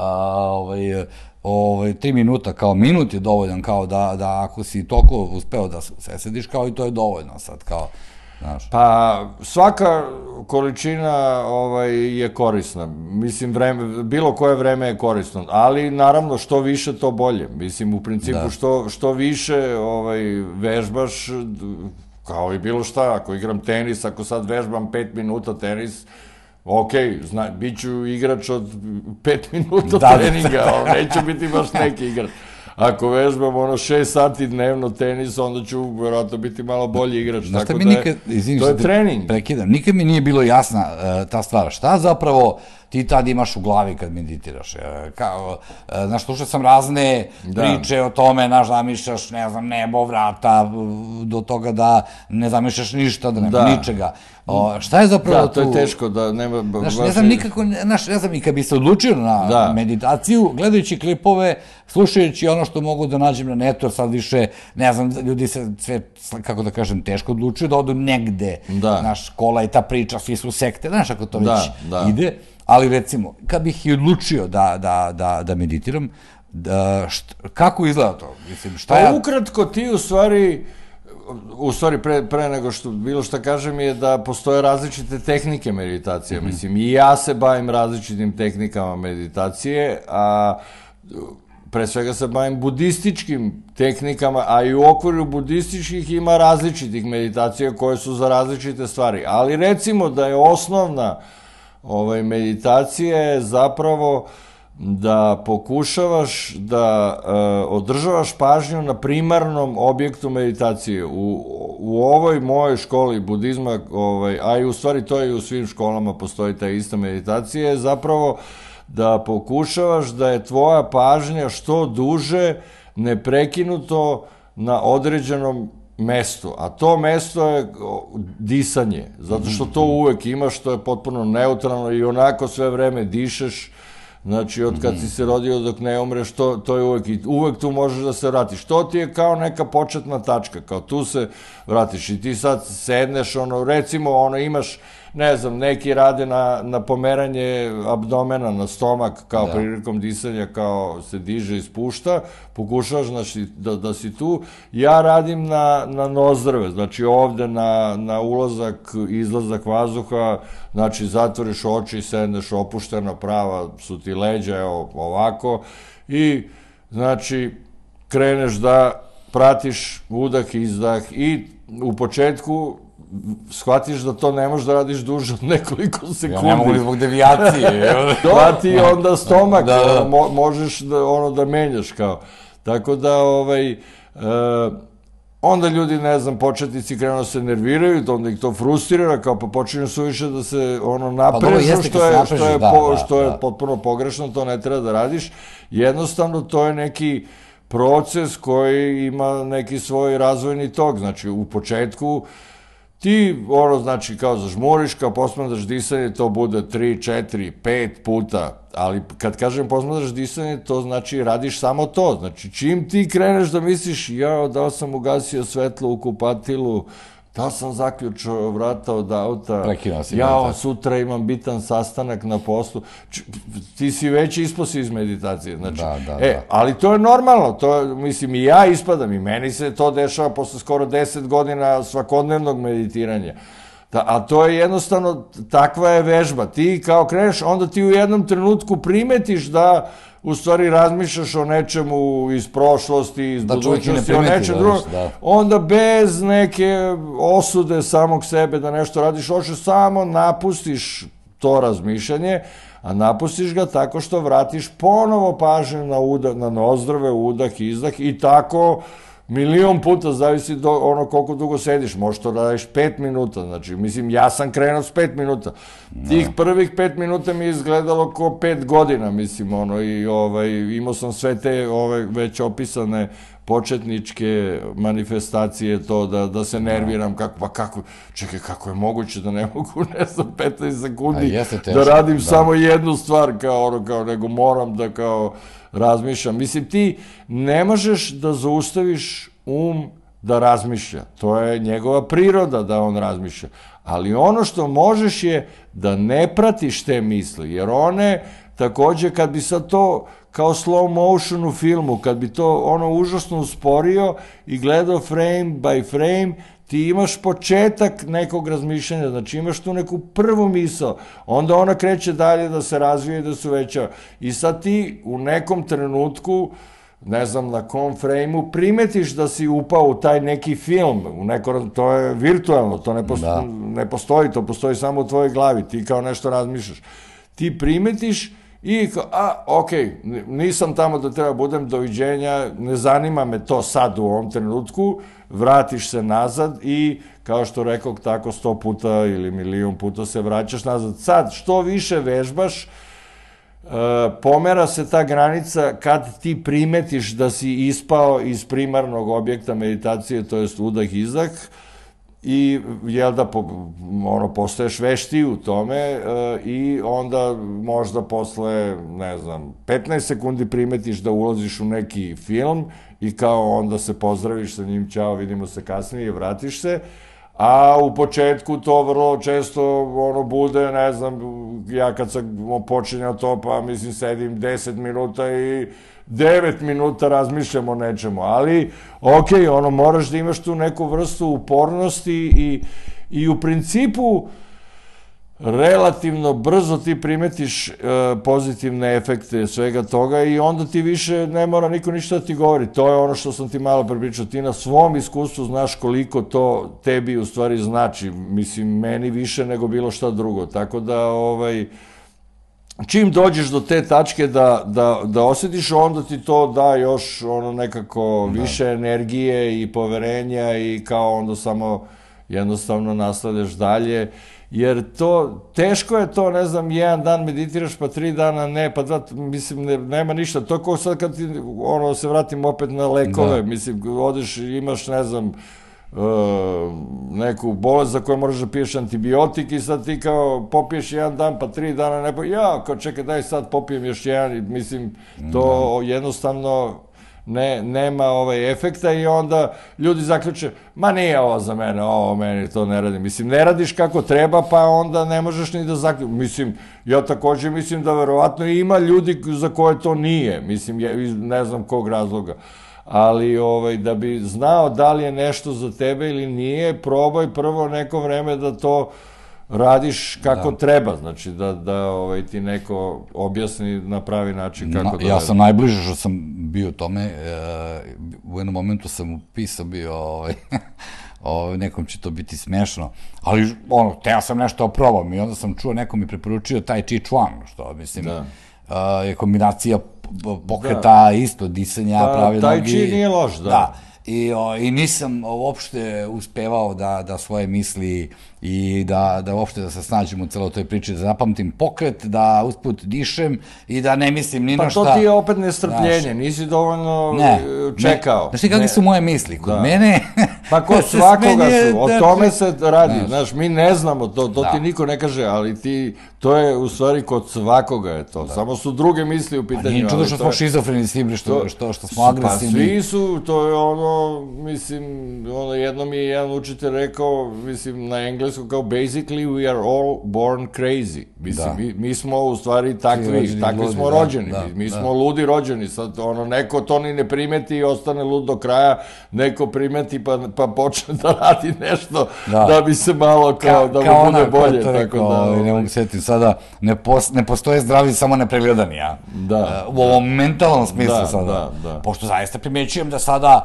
3 minuta, kao minut je dovoljan, kao da ako si toliko uspeo da se sediš, kao i to je dovoljno sad, kao... Pa, svaka količina je korisna. Mislim, bilo koje vreme je korisno, ali naravno što više to bolje. Mislim, u principu što više vežbaš, kao i bilo šta, ako igram tenis, ako sad vežbam 5 minuta tenis, ok, bit ću igrač od 5 minuta treninga, neću biti baš neki igrač. Ako vežbam 6 sati dnevno tenis, onda ću vjerojatno biti malo bolji igrač. Znaš šta mi nikad, izvini što te prekidam, nikad mi nije bilo jasna ta stvar. Šta zapravo ti tad imaš u glavi kad meditiraš? Znaš, slušao sam razne priče o tome, znaš, zamišljaš, ne znam, nebo, vrata, do toga da ne zamišljaš ništa, da nema ničega. Šta je zapravo tu? Da, to je teško da nema... Znaš, ne znam nikako, znaš, ne znam, i kad bi se odlučio na meditaciju, gledajući klipove, slušajući ono što mogu da nađem na netu, jer sad više, ne znam, ljudi se sve, kako da kažem, teško odlučuju da odu negde, znaš, škola i ta priča, svi su sekte, znaš, ako to već ide, ali recimo, kad bih i odlučio da meditiram, kako izgleda to? Mislim, šta ja... Pa ukratko ti u stvari pre nego što bilo šta kažem je da postoje različite tehnike meditacije, mislim, i ja se bavim različitim tehnikama meditacije, a pre svega se bavim budističkim tehnikama, a i u okviru budističkih ima različitih meditacija koje su za različite stvari, ali recimo da je osnovna meditacija je zapravo da pokušavaš da održavaš pažnju na primarnom objektu meditacije. U ovoj mojoj školi budizma, a i u stvari to i u svim školama postoji ta ista meditacija, je zapravo da pokušavaš da je tvoja pažnja što duže neprekinuto na određenom mestu, a to mesto je disanje, zato što to uvek imaš, to je potpuno neutralno i onako sve vreme dišeš. Znači, od kad si se rodio dok ne umreš, to je uvek tu možeš da se vratiš. To ti je kao neka početna tačka, kao tu se vratiš i ti sad sedneš, recimo, imaš, ne znam, neki rade na pomeranje abdomena, na stomak, kao prilikom disanja, kao se diže i spušta, pokušavaš, znači, da si tu. Ja radim na nozdrve, znači ovde na ulazak, izlazak vazduha, znači zatvoriš oči, sedneš opuštena, prava su ti leđa, evo ovako, i znači kreneš da pratiš udah, izdah i u početku shvatiš da to ne možeš da radiš duže od nekoliko sekundi. Ja ne mogu zbog devijacije. Hvati onda stomak, možeš da menjaš kao. Tako da, onda ljudi, ne znam, početnici krenu da se nerviraju, onda ih to frustrira, kao pa počinju suviše da se naprežu, što je potpuno pogrešno, to ne treba da radiš. Jednostavno, to je neki proces koji ima neki svoj razvojni tok. Znači, u početku ti, znači, kao zažmuriš, kao posmatraš disanje, to bude 3, 4, 5 puta, ali kad kažem posmatraš disanje, to znači radiš samo to. Znači, čim ti kreneš da misliš, da li sam ugasio svetlo u kupatilu, da li sam zaključao vrata od auta, sutra imam bitan sastanak na poslu, ti si već isposi iz meditacije. Ali to je normalno, mislim, i ja ispadam, i meni se to dešava posle skoro 10 godina svakodnevnog meditiranja. A to je jednostavno, takva je vežba. Ti kao kreneš, onda ti u jednom trenutku primetiš da u stvari razmišljaš o nečemu iz prošlosti, iz budućnosti, o nečem drugom, onda bez neke osude samog sebe da nešto radiš, hoćeš samo napustiš to razmišljanje, a napustiš ga tako što vratiš ponovo pažnju na nozdrve, udah, izdah i tako milion puta, zavisi do koliko dugo sediš, možeš to da radiš 5 minuta, znači, mislim, ja sam krenuo s 5 minuta, tih prvih 5 minuta mi je izgledalo ko 5 godina, mislim, i imao sam sve te već opisane početničke manifestacije, to da se nerviram, čekaj, kako je moguće da ne mogu, ne znam, 15 sekundi da radim samo jednu stvar, nego moram da razmišljam. Mislim, ti ne možeš da zaustaviš da razmišlja. To je njegova priroda da on razmišlja. Ali ono što možeš je da ne pratiš te misli, jer one, takođe, kad bi sad to kao slow motion u filmu, kad bi to užasno usporio i gledao frame by frame, ti imaš početak nekog razmišljanja, znači imaš tu neku prvu misao, onda ona kreće dalje da se razvije i da se uvećava. I sad ti u nekom trenutku, ne znam na kom frame-u, primetiš da si upao u taj neki film, to je virtualno, to ne postoji, to postoji samo u tvojoj glavi, ti kao nešto razmišljaš. Ti primetiš i okej, nisam tamo da treba budem, doviđenja, ne zanima me to sad u ovom trenutku, vratiš se nazad i, kao što rekao, tako 100 puta ili milion puta se vraćaš nazad. Sad, što više vežbaš, pomera se ta granica kad ti primetiš da si ispao iz primarnog objekta meditacije, to jest udah, izdah, i jel da postaješ veštiji u tome i onda možda posle, ne znam, 15 sekundi primetiš da ulaziš u neki film i kao onda se pozdraviš sa njim, ćao, vidimo se kasnije, vratiš se, a u početku to vrlo često bude, ne znam, ja kad sam počinjao to, pa mislim sedim 10 minuta i 9 minuta razmišljam o nečemu, ali okej, moraš da imaš tu neku vrstu upornosti i u principu relativno brzo ti primetiš pozitivne efekte svega toga i onda ti više ne mora niko ništa da ti govori. To je ono što sam ti malo prepričao. Ti na svom iskustvu znaš koliko to tebi u stvari znači. Mislim, meni više nego bilo šta drugo. Tako da, čim dođeš do te tačke da osjetiš, onda ti to da još ono nekako više energije i poverenja i kao onda samo jednostavno nastavljaš dalje. Jer to, teško je to, ne znam, jedan dan meditiraš, pa 3 dana ne, pa 2, mislim, nema ništa. To je kao sad kad ti, se vratim opet na lekove, mislim, odeš, imaš, ne znam, neku bolest za koju moraš da piješ antibiotik i sad ti kao popiješ jedan dan, pa 3 dana ne, pa ja, kao čekaj, daj sad popijem još jedan, mislim, to jednostavno nema efekta i onda ljudi zaključe, ma nije ovo za mene, ovo meni to ne radi. Mislim, ne radiš kako treba, pa onda ne možeš ni da zaključiti. Mislim, ja takođe mislim da verovatno ima ljudi za koje to nije, mislim, ne znam kog razloga. Ali da bi znao da li je nešto za tebe ili nije, probaj prvo neko vreme da to radiš kako treba, znači da ti neko objasni na pravi način kako da radi. Ja sam najbliže što sam bio tome, u jednom momentu sam upisao bio, nekom će to biti smešno, ali teo sam nešto oprobam i onda sam čuo, neko mi preporučio Tai Chi Chuan, što mislim je kombinacija pokreta, isto disanja, pravilnog. Tai Chi nije loš, da. I nisam uopšte uspevao da svoje misli i da uopšte da se snađem u celoj toj priči, da zapamtim pokret, da usput dišem i da ne mislim ni na šta. Pa to ti je opet nestrpljenje, nisi dovoljno čekao. Znaš ti kakve su moje misli? Kod mene... Pa kod svakoga su, o tome se radi, znaš, mi ne znamo, to ti niko ne kaže, ali to je u stvari kod svakoga je to, samo su druge misli u pitanju. Pa nije čudo što smo šizofreni svi, što smo agresivni. Pa svi su, to je mislim, jednom je jedan učitelj rekao, mislim, na engleskom kao basically we are all born crazy. Mislim, mi smo u stvari takvi smo rođeni, mi smo ludi rođeni, sad neko to ni ne primeti i ostane lud do kraja, neko primeti pa počne da radi nešto da bi se malo kao da mu bude bolje. Kao ona, ne mogu setim sada, ne postoje zdravi, samo nepregledani, u ovom mentalnom smislu sada. Pošto zaista primećujem da sada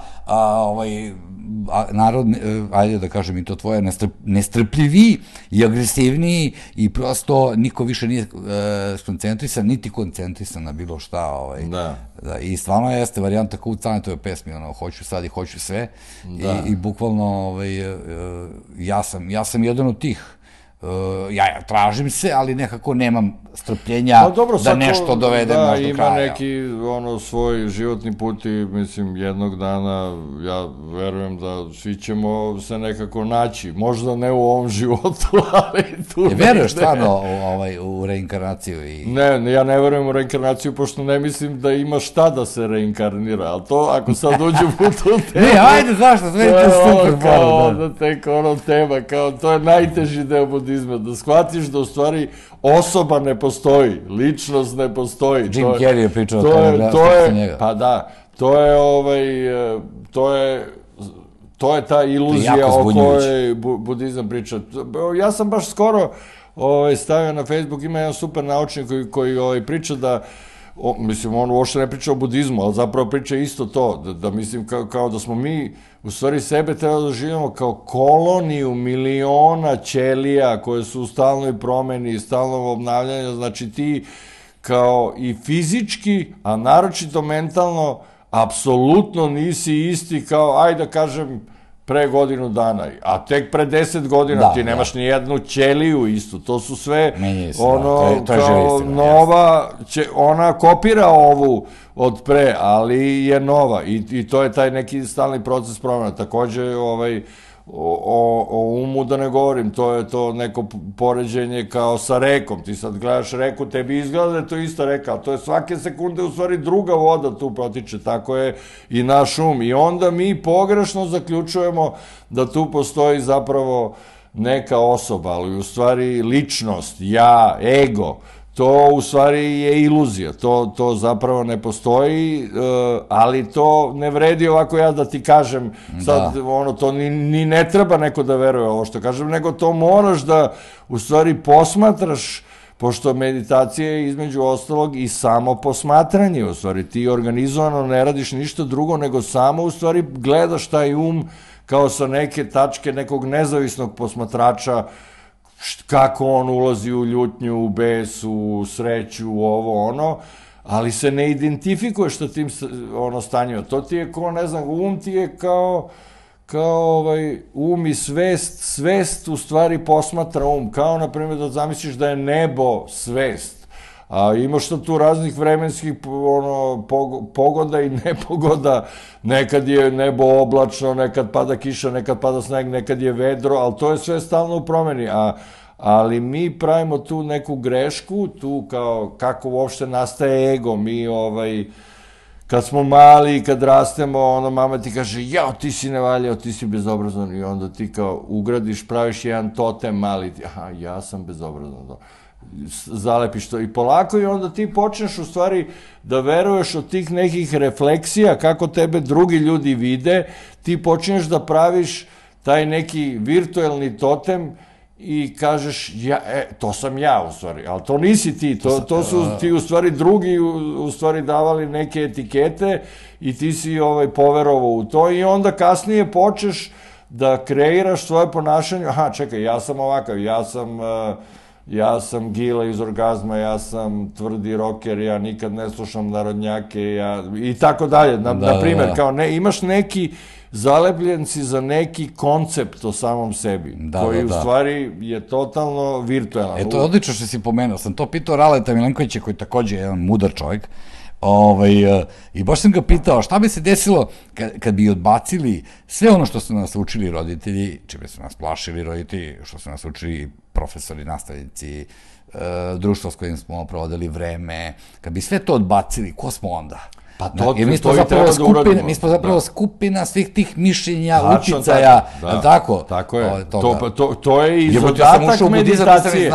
narod, ajde da kažem i to tvoje, nestrpljiviji i agresivniji i prosto niko više nije skoncentrisan, niti koncentrisan na bilo šta. I stvarno jeste varijanta kao u Canetove pesmi, hoću sad i hoću sve i bukvalno ja sam jedan od tih. Ja tražim se, ali nekako nemam strpljenja da nešto dovedem do kraja. Ima neki svoj životni put i mislim jednog dana ja verujem da svi ćemo se nekako naći, možda ne u ovom životu, ali tu negde. Veruješ stvarno u reinkarnaciju? Ne, ja ne verujem u reinkarnaciju pošto ne mislim da ima šta da se reinkarnira, ali to ako sad uđem u tu temu... Ne, ajde, zašto, sve je to super. Kao onda tek tema, kao to je najteži deo budizma, da shvatiš da u stvari osoba ne postoji, ličnost ne postoji. Jim Carrey je pričao o tome, pa da, to je ta iluzija o kojoj budizam priča. Ja sam baš skoro stavio na Facebook, ima jedan super naučnik koji priča da, mislim, on uopšte ne priča o budizmu, ali zapravo priča isto to, da mislim kao da smo mi u stvari sebe treba da živimo kao koloniju miliona ćelija koje su u stalnoj promeni, stalnog obnavljanja, znači ti kao i fizički, a naročito mentalno, apsolutno nisi isti kao, ajde da kažem, pre godinu dana, a tek pre 10 godina ti nemaš ni jednu ćeliju istu, to su sve kao nova, ona kopira ovu od pre, ali je nova i to je taj neki stalni proces promjena. Takođe, o umu da ne govorim, to je to neko poređenje kao sa rekom, ti sad gledaš reku, tebi izgleda da je to ista reka, ali to je svake sekunde u stvari druga voda tu protiče, tako je i naš um i onda mi pogrešno zaključujemo da tu postoji zapravo neka osoba, ali u stvari ličnost, ja, ego, to u stvari je iluzija, to zapravo ne postoji, ali to ne vredi ovako ja da ti kažem, sad to ni ne treba neko da veruje ovo što kažem, nego to moraš da u stvari posmatraš, pošto meditacija je između ostalog i samo posmatranje, u stvari ti organizovano ne radiš ništa drugo, nego samo u stvari gledaš taj kao sa neke tačke nekog nezavisnog posmatrača, kako on ulazi u ljutnju, u bes, u sreću, u ovo, ono, ali se ne identifikuješ sa tim stanjima. To ti je ne znam, ti je kao i svest u stvari posmatra kao, na primjer, da zamisliš da je nebo svest, a imaš tu raznih vremenskih pogoda i nepogoda, nekad je nebo oblačno, nekad pada kiša, nekad pada sneg, nekad je vedro, ali to je sve stalno u promeni, ali mi pravimo tu neku grešku, tu kao kako uopšte nastaje ego, mi kad smo mali i kad rastemo, mama ti kaže, jao, ti si nevaljao, ti si bezobrazan, i onda ti kao ugradiš, praviš jedan totem mali, aha, ja sam bezobrazan, zalepiš to i polako i onda ti počneš u stvari da veruješ od tih nekih refleksija kako tebe drugi ljudi vide, ti počneš da praviš taj neki virtuelni totem i kažeš, to sam ja u stvari, ali to nisi ti, to su ti u stvari drugi u stvari davali neke etikete i ti si poverovao u to i onda kasnije počneš da kreiraš svoje ponašanje, aha, čekaj, ja sam ovakav, ja sam Gila iz Orgazma, ja sam tvrdi roker, ja nikad ne slušam narodnjake, i tako dalje, na primjer, kao imaš neki zalepljenci za neki koncept o samom sebi, koji u stvari je totalno virtualan. To je odlično što si pomenuo, sam to pitao Raleta Milenkovića, koji takođe je jedan mudar čovjek, i baš sam ga pitao šta bi se desilo kad bi odbacili sve ono što su nas učili roditelji, čime su nas plašili roditelji, što su nas učili profesori, nastavnici, društvo s kojim smo provodili vreme, kad bi sve to odbacili, ko smo onda? Pa to i treba da uradimo. Mi smo zapravo skupina svih tih mišljenja, uticaja, tako? Tako je. To je i zadatak meditacije.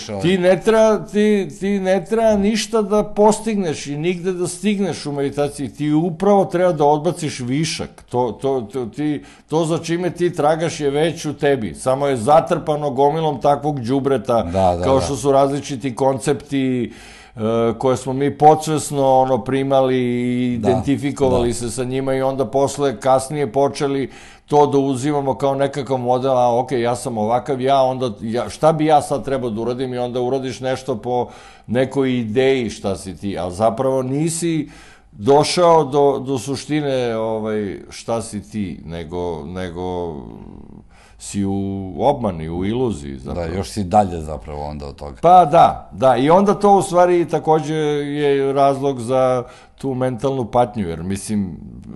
Ti ne treba ništa da postigneš i nigde da stigneš u meditaciji. Ti upravo treba da odbaciš višak. To za čime ti tragaš je već u tebi. Samo je zatrpano gomilom takvog đubreta, kao što su različiti koncepti koje smo mi podsvesno primali i identifikovali se sa njima i onda posle kasnije počeli to da uzimamo kao nekakav model, ok, ja sam ovakav, šta bi ja sad trebao da uradim i onda uradiš nešto po nekoj ideji šta si ti, ali zapravo nisi došao do suštine šta si ti, nego si u obmani, u iluziji. Da, još si dalje zapravo onda od toga. Pa da, i onda to u stvari takođe je razlog za tu mentalnu patnju, jer mislim,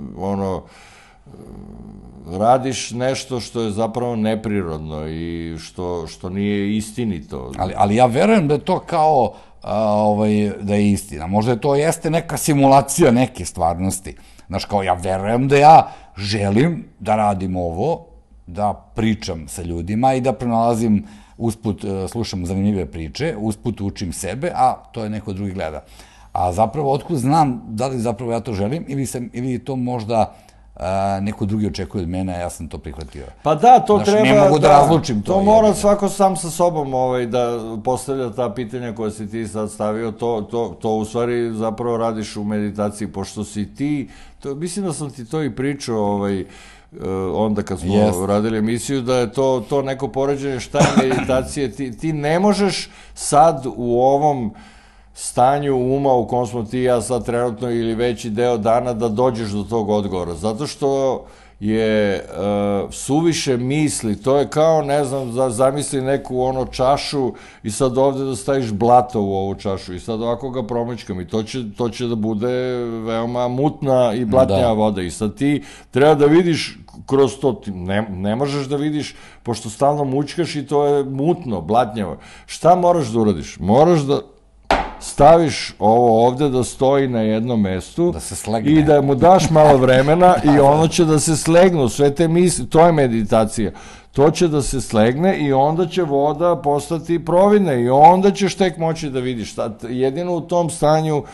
radiš nešto što je zapravo neprirodno i što nije istinito. Ali ja verujem da je to kao da je istina. Možda to jeste neka simulacija neke stvarnosti. Znaš, kao ja verujem da ja želim da radim ovo, da pričam sa ljudima i da pronalazim, usput slušam zanimljive priče, usput učim sebe, a to je neko drugi gleda. A zapravo, otkud znam da li zapravo ja to želim ili to možda neko drugi očekuje od mene, a ja sam to prihvatio. Pa da, to treba... Ne mogu da razlučim to. To mora svako sam sa sobom da postavlja ta pitanja koja si ti sad stavio, to u stvari zapravo radiš u meditaciji, pošto si ti, mislim da sam ti to i pričao, onda kad smo radili emisiju, da je to neko poređenje šta je meditacije. Ti ne možeš sad u ovom stanju uma u kom smo ti i ja sad trenutno ili veći deo dana da dođeš do tog odgovora. Zato što je suviše misli, to je kao, ne znam, zamisli neku čašu i sad ovde da staviš blato u ovu čašu i sad ovako ga promačkam i to će da bude veoma mutna i blatnja voda i sad ti treba da vidiš kroz to, ne možeš da vidiš, pošto stalno mućkaš i to je mutno, blatnjavo. Šta moraš da uradiš? Moraš da staviš ovo ovde da stoji na jednom mestu i da mu daš malo vremena i ono će da se slegnu, sve te misli, to je meditacija. To će da se slegne i onda će voda postati providna i onda ćeš tek moći da vidiš. Jedino u tom stanju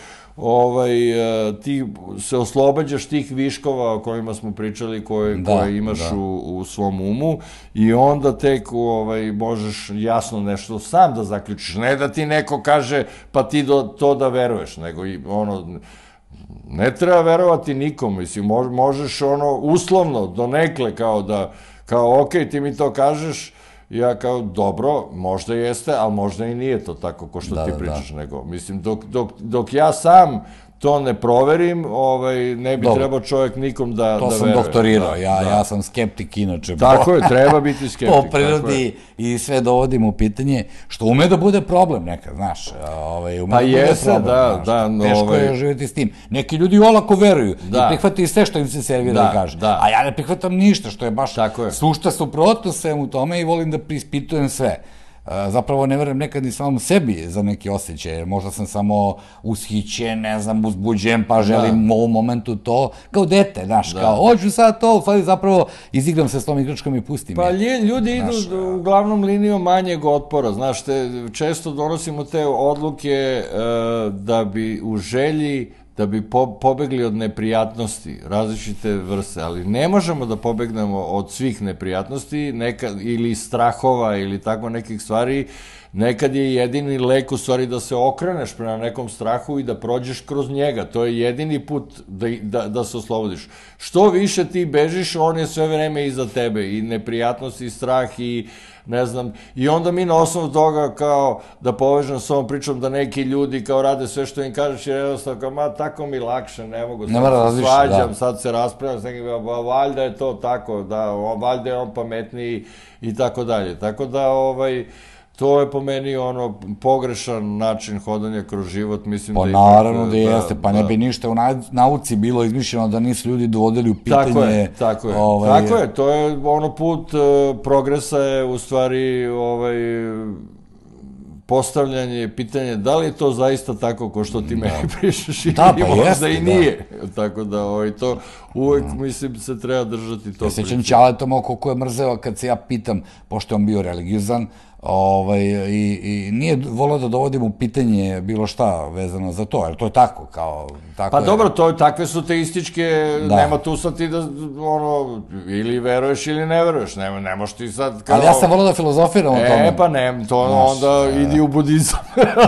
ti se oslobađaš tih viškova o kojima smo pričali, koje imaš u svom umu i onda tek možeš jasno nešto sam da zaključiš. Ne da ti neko kaže pa ti to da veruješ, nego ne treba verovati nikom, mislim, možeš uslovno, donekle kao ok, ti mi to kažeš, ja kao, dobro, možda jeste, ali možda i nije to tako ko što ti pričaš, nego, mislim, dok ja sam to ne proverim, ne bi trebao čovjek nikom da veruje. To sam doktorirao, ja sam skeptik inače. Tako je, treba biti skeptik. Po prirodi i sve dovodim u pitanje, što ume da bude problem nekad, znaš. Pa jese, da. Teško je živjeti s tim. Neki ljudi olako veruju i prihvataju sve što im se servira da kaže. A ja ne prihvatam ništa, što je baš sušta suprotno svemu tome i volim da prispitujem sve. Zapravo ne verujem nekad ni samom sebi za neki osjećaj, možda sam samo ushićen, ne znam, uzbuđen, pa želim u ovom momentu to, kao dete, znaš, kao, hoću sad to, u stvari zapravo izigram se s tom igračkom i pustim je. Pa ljudi idu uglavnom linijom manjeg otpora, znaš, često donosimo te odluke da bi u želji da bi pobegli od neprijatnosti, različite vrste, ali ne možemo da pobegnemo od svih neprijatnosti, ili strahova, ili tako nekih stvari. Nekad je jedini lek u stvari da se okreneš prema nekom strahu i da prođeš kroz njega. To je jedini put da se oslobodiš. Što više ti bežiš, on je sve vreme iza tebe. I neprijatnost, i strah, i ne znam. I onda mi na osnovu toga, kao da povežem s ovom pričom, da neki ljudi kao rade sve što im kažeš, jer jednostavno kao, ma tako mi lakše, ne mogu, sad se svađam, sad se raspravljam s nekim, valjda je to tako, da, valjda je on pametniji i tako dalje. Tako da, to je po meni pogrešan način hodanja kroz život, mislim da... Pa naravno da jeste, pa ne bi ništa u nauci bilo izmišljeno da nisu ljudi dovodili u pitanje... Tako je, to je put progresa je u stvari postavljanje pitanja da li je to zaista tako ko što ti meni prišeš ili možda i nije. Tako da to uvek, mislim, se treba držati to. Ja sećam Ćaletom koliko je mrzeo kad se ja pitam, pošto je on bio religiozan, i nije volao da dovodim u pitanje bilo šta vezano za to, jer to je tako, kao... Pa dobro, takve su teističke, nema tu sad ti da, ili veruješ ili ne veruješ, ne možeš ti sad kao... Ali ja sam volao da filozofiram o tome. Pa ne, to onda idi u budizam.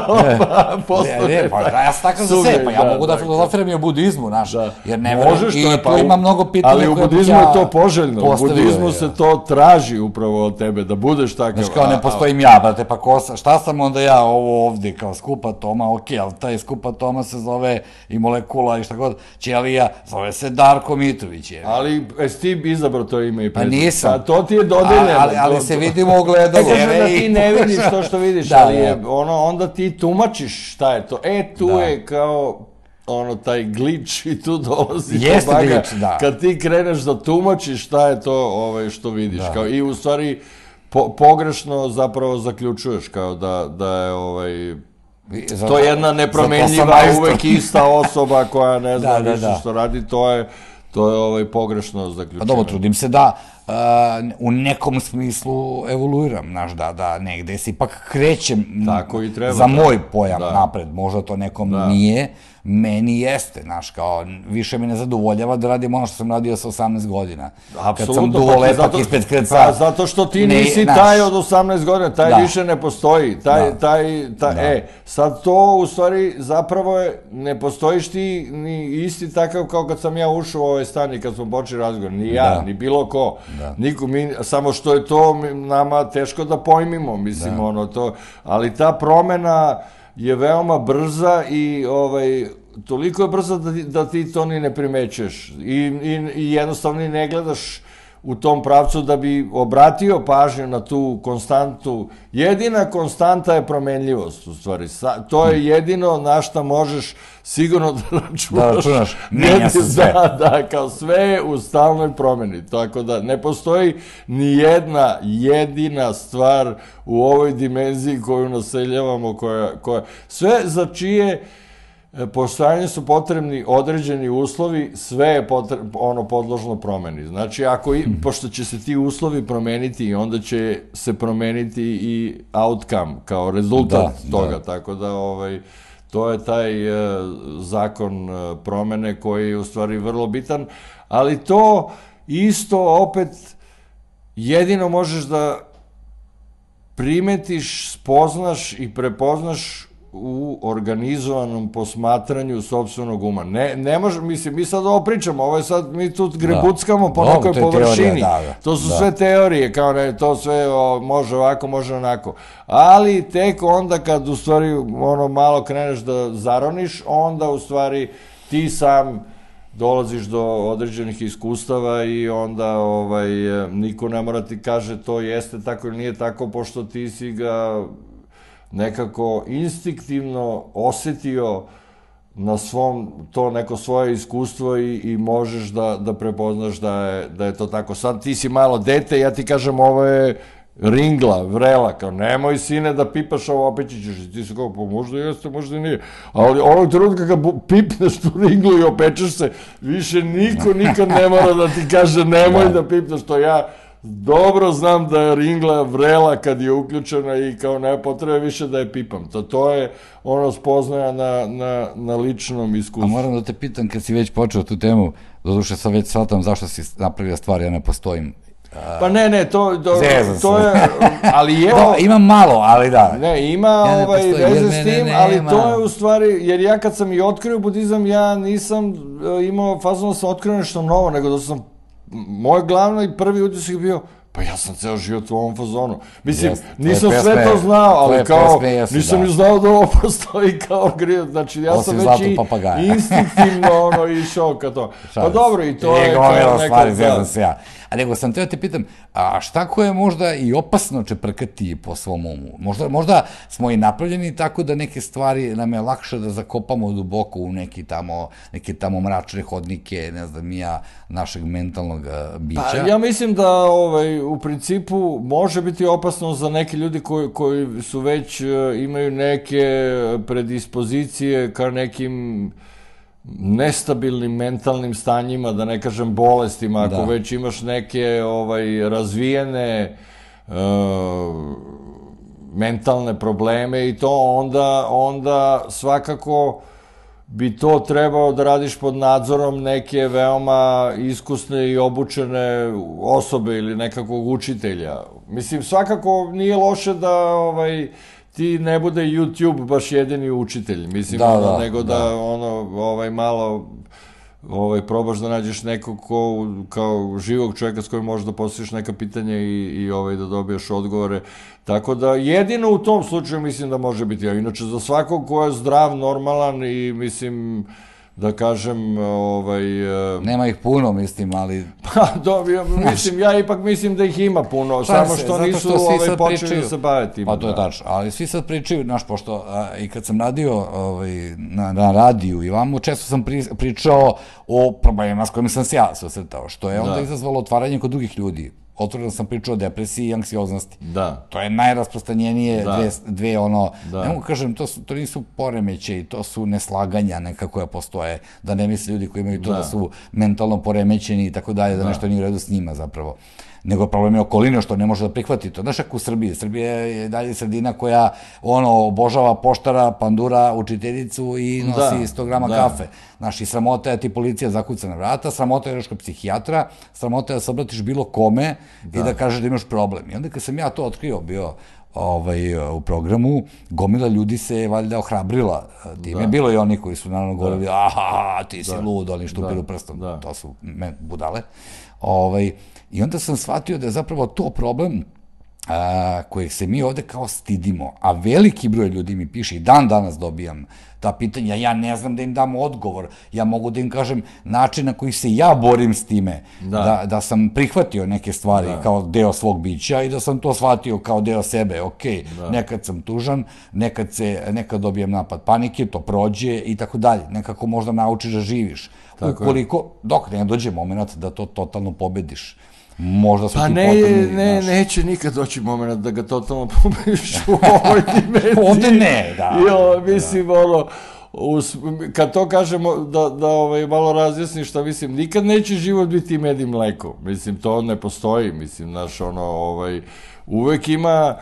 Pa ja sam takav za sve, pa ja mogu da filozofiram i o budizmu, znaš, jer ne verujem, i tu ima mnogo pitanja koje... Ali u budizmu je to poželjno, u budizmu se to traži upravo od tebe, da budeš takav. Znaš, kao ne postojim ja, brate, pa šta sam onda ja ovo ovde, kao skup atoma, okej, ali taj skup atoma se zove i molekula i šta god, ćelija, zove se Darko Mitrović. Ali, jesi ti izabrao to ime i prezime? Pa nisam. Pa to ti je dodeljeno. Ali se vidimo u gledalu. Kažem da ti ne vidiš to što vidiš, ali onda ti tumačiš šta je to. Tu je kao... taj glitch i tu dolazi to baga. Kad ti kreneš da tumačiš šta je to što vidiš. I u stvari pogrešno zapravo zaključuješ kao da je to je jedna nepromenljiva, uvek ista osoba koja ne zna više što radi, to je pogrešno zaključenje. Pa dobro, trudim se da u nekom smislu evoluiram, znaš, da negde se ipak krećem za moj pojam napred, možda to nekom nije, meni jeste, znaš, kao, više me ne zadovoljava da radim ono što sam radio sa 18 godina. Apsolutno. Kad sam duvo lepak ispred kreca. Zato što ti nisi taj od 18 godina, taj više ne postoji. Sad to, u stvari, zapravo ne postojiš ti ni isti takav kao kad sam ja ušao u ovaj stan i kad smo počeli razgovor. Ni ja, ni bilo ko. Samo što je to nama teško da pojmimo, mislim, ali ta promena je veoma brza i toliko je brza da ti to ni ne primećuješ i jednostavno ne gledaš u tom pravcu da bi obratio pažnju na tu konstantu. Jedina konstanta je promenljivost, u stvari. To je jedino na šta možeš sigurno da računaš. Da računaš, menja se sve. Da, kao sve je u stalnoj promeni. Tako da ne postoji ni jedna jedina stvar u ovoj dimenziji koju naseljavamo, koja sve za čije postojanje su potrebni određeni uslovi, sve je podložno promeni. Znači, pošto će se ti uslovi promeniti, onda će se promeniti i outcome, kao rezultat toga. Tako da, to je taj zakon promene koji je u stvari vrlo bitan, ali to isto opet jedino možeš da primetiš, spoznaš i prepoznaš u organizovanom posmatranju sopstvenog uma. Ne može, mislim, mi sad ovo pričamo, ovo je sad, mi tu grebuckamo po nekoj površini. To su sve teorije, kao ne, to sve može ovako, može onako. Ali tek onda kad u stvari malo kreneš da zaroniš, onda u stvari ti sam dolaziš do određenih iskustava i onda niko ne mora ti kaže to jeste tako ili nije tako, pošto ti si ga nekako instinktivno osetio na svom, to neko svoje iskustvo i možeš da prepoznaš da je to tako. Sad ti si malo dete, ja ti kažem ovo je ringla, vrela, kao nemoj sine da pipaš ovo, opet ćeš, i ti se kao, pa možda jeste, možda i nije, ali onog trenutka kad pipneš tu ringlu i opečeš se, više niko nikad ne mora da ti kaže nemoj da pipneš, to ja dobro znam da je ringla vrela kad je uključena i kao ne potrebe više da je pipam. To je spoznaja na ličnom iskustvu. A moram da te pitam, kad si već počeo tu temu, doduše sad već shvatam zašto si napravio stvar, ja ne postojim. Pa ne, to je, ali je... Imam malo, ali da. Ne, ima veze s tim, ali to je u stvari, jer ja kad sam i otkrio budizam, ja nisam imao fazon da sam otkrio nešto novo, nego da sam moj glavno i prvi utisak je bio, pa ja sam ceo život u ovom fazonu. Mislim, nisam sve to znao, ali kao, nisam ni znao da ovo postoji kao grijat. Znači, ja sam već i instinktivno išao ka to. Pa dobro, i to je kao neka... A nego sam teo te pitam, a šta ko je možda i opasno čeprkati po svom umu? Možda smo i napravljeni tako da neke stvari nam je lakše da zakopamo duboko u neke tamo mračne hodnike, ne znam ja, našeg mentalnog bića. Pa ja mislim da u principu može biti opasno za neke ljudi koji su već imaju neke predispozicije ka nekim nestabilnim mentalnim stanjima, da ne kažem bolestima, ako već imaš neke razvijene mentalne probleme i to, onda svakako bi to trebao da radiš pod nadzorom neke veoma iskusne i obučene osobe ili nekakvog učitelja. Mislim, svakako nije loše da ti ne bude YouTube baš jedini učitelj, mislim, nego da malo probaš da nađeš nekog kao živog čovjeka s kojim možeš da postaviš neka pitanja i da dobiješ odgovore. Tako da jedino u tom slučaju mislim da može biti. A inače za svakog ko je zdrav, normalan i mislim... da kažem, Nema ih puno, mislim, ali... Pa, mislim, ja ipak mislim da ih ima puno, samo što nisu počeli da se bave tim. Pa to je tačno, ali svi sad pričaju, znaš, pošto i kad sam radio na radiju i vamo, često sam pričao o problemima s kojima sam se ja susretao, što je onda izazvalo otvaranje kod drugih ljudi. Otvoreno sam pričao o depresiji i anksioznosti. Da. To je najrasprostanjenije dve ne mogu kažem, to nisu poremećaji, to su neslaganja neka koja postoje, da ne misle ljudi koji imaju to da su mentalno poremećeni i tako dalje, da nešto nije u redu s njima zapravo. Nego problem je okolina što ne može da prihvati to. Znaš, kako u Srbiji? Srbija je dalje sredina koja obožava poštara, pandura, učiteljicu i nosi 100 grama kafe. Znaš, i sramota je ti policija zakuca na vrata, sramota je još kod psihijatra, sramota je da se obratiš bilo kome i da kažeš da imaš problem. I onda kad sam ja to otkrio bio u programu, gomila ljudi se valjda ohrabrila. Time je bilo i oni koji su naravno govorili, aha, ti si lud, oni štupiru prstom. To su budale. I onda sam shvatio da je zapravo to problem kojeg se mi ovde kao stidimo, a veliki broj ljudi mi piše i dan danas dobijam ta pitanja, ja ne znam da im dam odgovor, ja mogu da im kažem način na koji se ja borim s time, da sam prihvatio neke stvari kao deo svog bića i da sam to shvatio kao deo sebe, ok, nekad sam tužan, nekad dobijem napad panike, to prođe i tako dalje, nekako možda naučiš da živiš, ukoliko, dok ne dođe moment da to totalno pobediš. Možda su ti potrebni... Pa neće nikad doći moment da ga totalno pobediš u ovoj dimenziji. Ovde ne, da. Mislim, ono, kad to kažemo, da malo razjasnim šta mislim, nikad neće život biti med i mleko. Mislim, to ne postoji, mislim, znaš, ono, uvek ima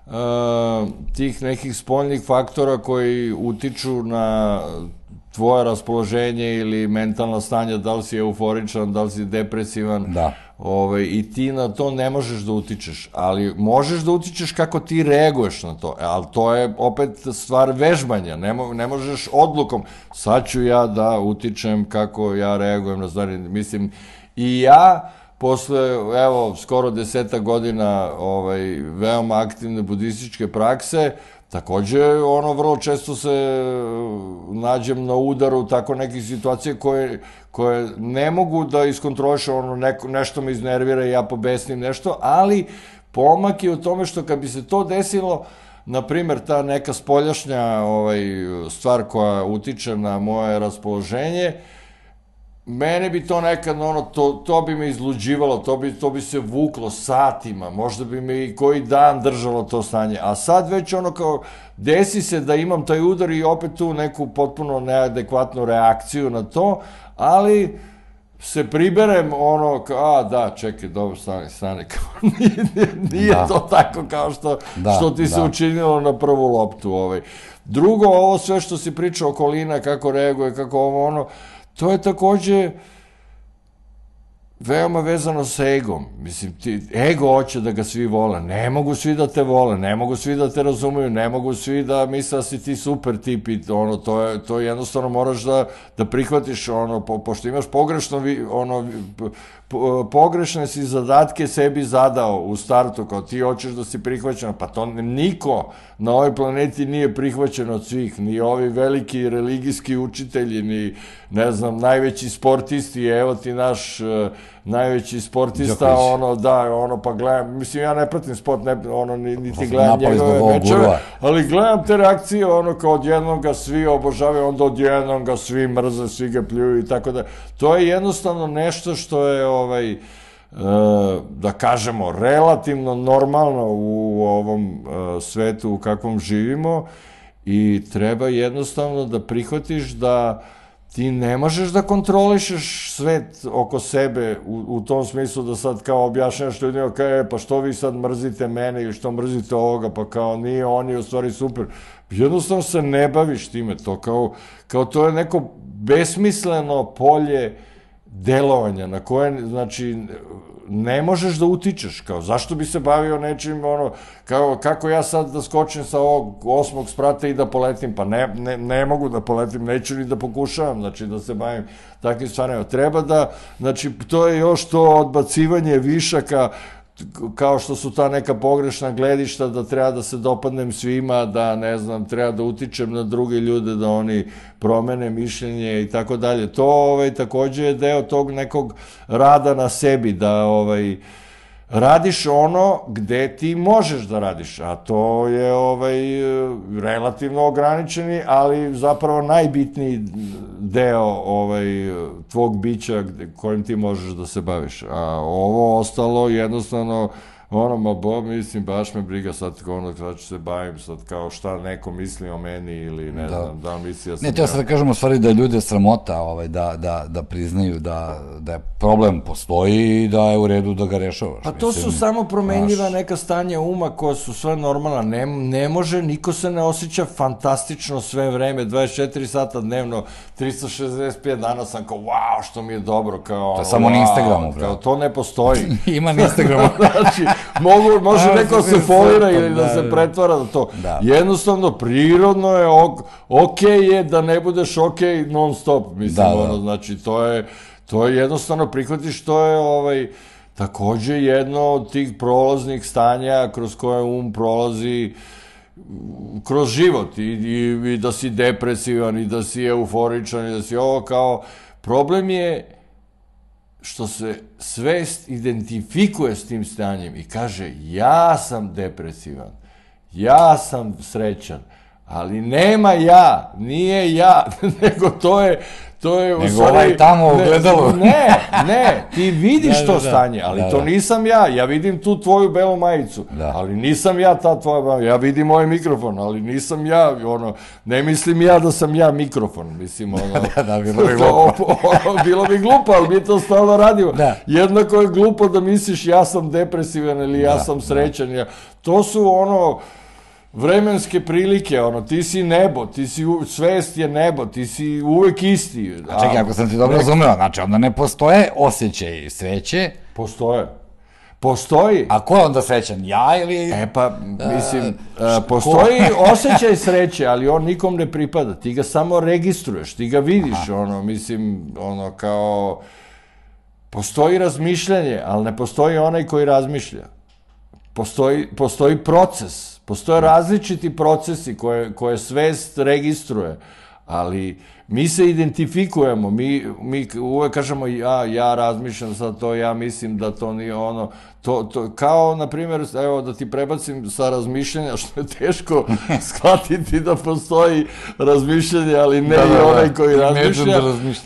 tih nekih spoljnih faktora koji utiču na tvoje raspoloženje ili mentalno stanje, da li si euforičan, da li si depresivan, i ti na to ne možeš da utičeš, ali možeš da utičeš kako ti reaguješ na to, ali to je opet stvar vežbanja, ne možeš odlukom, sad ću ja da utičem kako ja reagujem na stvari, mislim, i ja, posle, evo, skoro 10 godina veoma aktivne budističke prakse, takođe, vrlo često se nađem na udaru tako nekih situacija koje ne mogu da iskontroliše, nešto me iznervira i ja pobesnim nešto, ali pomak je u tome što kad bi se to desilo, na primer, ta neka spoljašnja stvar koja utiče na moje raspoloženje, mene bi to nekad, to bi me izluđivalo, to bi se vuklo satima, možda bi me i koji dan držalo to stanje, a sad već kao, desi se da imam taj udar i opet tu neku potpuno neadekvatnu reakciju na to, ali se priberem da, čekaj, dobro, stani, nije to tako kao što ti se učinilo na prvu loptu. Drugo, ovo sve što si pričao, okolina, kako reaguje, kako to je takođe veoma vezano sa egom. Mislim, ego hoće da ga svi vole. Ne mogu svi da te vole, ne mogu svi da te razumeju, ne mogu svi da misle da si ti super tip i to jednostavno moraš da prihvatiš, pošto imaš pogrešne si zadatke sebi zadao u startu, kao ti hoćeš da si prihvaćen, pa to niko na ovoj planeti nije prihvaćen od svih, ni ovi veliki religijski učitelji, ni, ne znam, najveći sportisti, evo ti naš najveći sportista, pa gledam, mislim, ja ne pratim sport, niti gledam njegove mečeve, ali gledam te reakcije, kao odjednom ga svi obožavaju, onda odjednom ga svi mrze, svi ga pljuju i tako da. To je jednostavno nešto što je, da kažemo, relativno normalno u ovom svetu u kakvom živimo i treba jednostavno da prihvatiš da ti ne možeš da kontrolišeš svet oko sebe u tom smislu da sad kao objašnjaš ljudima pa što vi sad mrzite mene ili što mrzite ovoga, pa kao nije, on je u stvari super. Jednostavno se ne baviš time, to kao to je neko besmisleno polje delovanja na koje, znači, ne možeš da utičeš, kao, zašto bi se bavio nečim, kao, kako ja sad da skočim sa ovog 8. sprata i da poletim, pa ne mogu da poletim, neću ni da pokušavam, znači, da se bavim takvim stvarima. Treba da, znači, to je još to odbacivanje višaka, kao što su ta neka pogrešna gledišta, da treba da se dopadnem svima, da, ne znam, treba da utičem na druge ljude, da oni promene mišljenje i tako dalje. To takođe je deo tog nekog rada na sebi, da radiš ono gde ti možeš da radiš, a to je relativno ograničeni, ali zapravo najbitniji deo tvog bića kojim ti možeš da se baviš. A ovo ostalo jednostavno, mislim, baš me briga sad kada ću se bavim, sad kao šta neko misli o meni ili ne znam, da misli ja sam... Ne, teo sad da kažemo u stvari da je ljude sramota da priznaju da problem postoji i da je u redu da ga rešavaš. Pa to su samo promenljiva neka stanja uma koja su sve normalna. Ne može, niko se ne osjeća fantastično sve vreme, 24 sata dnevno, 365 dana sam kao, wow, što mi je dobro, kao... To je samo na Instagramu, bro. Kao, to ne postoji. Ima na Instagramu. Znači, može neko se folira ili da se pretvara na to. Jednostavno, prirodno je, okej je da ne budeš okej non stop, mislim, znači, to je jednostavno prihvatiš, takođe jedno od tih prolaznih stanja kroz koje prolazi kroz život i da si depresivan i da si euforičan i da si ovo kao... Problem je što se svest identifikuje s tim stanjem i kaže ja sam depresivan, ja sam srećan, ali nema ja, nije ja, nego to je u stvari... Nego ovaj tamo u gledalu. Ne, ti vidiš to stanje, ali to nisam ja vidim tu tvoju belu majicu, ali nisam ja ta tvoja majica, ja vidim ovaj mikrofon, ali nisam ja, ne mislim ja da sam ja mikrofon, mislim, Da, bilo bi glupo. Bilo bi glupo, ali mi to stalno radimo. Jednako je glupo da misliš ja sam depresivan ili ja sam srećan, to su vremenske prilike, ti si nebo, svest je nebo, ti si uvek isti. A čekaj, ako sam ti dobro razumeo, znači onda ne postoje osjećaj sreće? Postoji. A ko je onda srećan, ja ili... Mislim, postoji osjećaj sreće, ali on nikom ne pripada, ti ga samo registruješ, ti ga vidiš, mislim, kao... Postoji razmišljanje, ali ne postoji onaj koji razmišlja. Postoji proces. Postoje različiti procesi koje svest registruje, ali mi se identifikujemo, mi uvek kažemo ja razmišljam sad to, ja mislim da to nije ono, kao na primjer, evo da ti prebacim sa razmišljanja, što je teško shvatiti da postoji razmišljanje, ali ne i onaj koji razmišlja,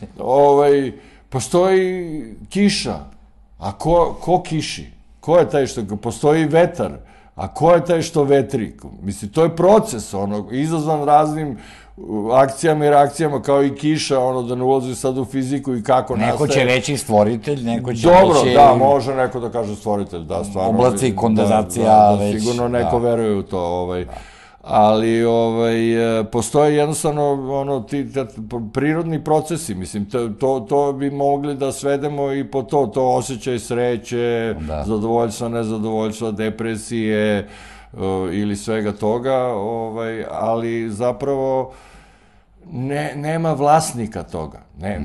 postoji kiša, a ko kiši? Ko je taj što, postoji vetar, a ko je taj što vetri? Mislim, to je proces, izazvan raznim akcijama i reakcijama, kao i kiša, da ne ulazi sad u fiziku i kako nastaje. Neko će reći stvoritelj, neko će reći... Dobro, da, može neko da kaže stvoritelj, da, stvarno. Oblaci, kondenzacija, već... Sigurno neko veruje u to, ali postoje jednostavno ti prirodni procesi, mislim, to bi mogli da svedemo i po to osjećaj sreće, zadovoljstva, nezadovoljstva, depresije ili svega toga, ali zapravo nema vlasnika toga,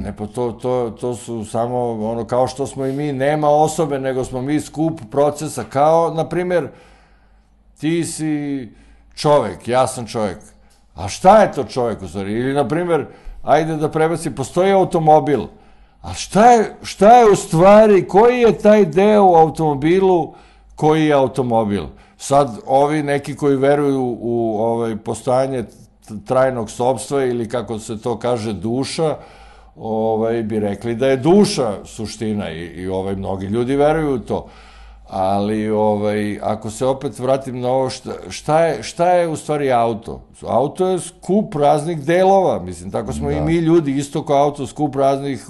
to su samo, kao što smo i mi, nema osobe, nego smo mi skup procesa, kao, na primjer, ti si čovek, ja sam čovek. A šta je to čovek u stvari? Ili, na primjer, ajde da prebacim, postoji automobil. A šta je u stvari, koji je taj deo u automobilu koji je automobil? Sad, ovi neki koji veruju u postojanje trajnog sopstva ili kako se to kaže duša, bi rekli da je duša suština i mnogi ljudi veruju u to. Ali, ako se opet vratim na ovo, šta je u stvari auto? Auto je skup raznih delova, mislim, tako smo i mi ljudi, isto kao auto, skup raznih,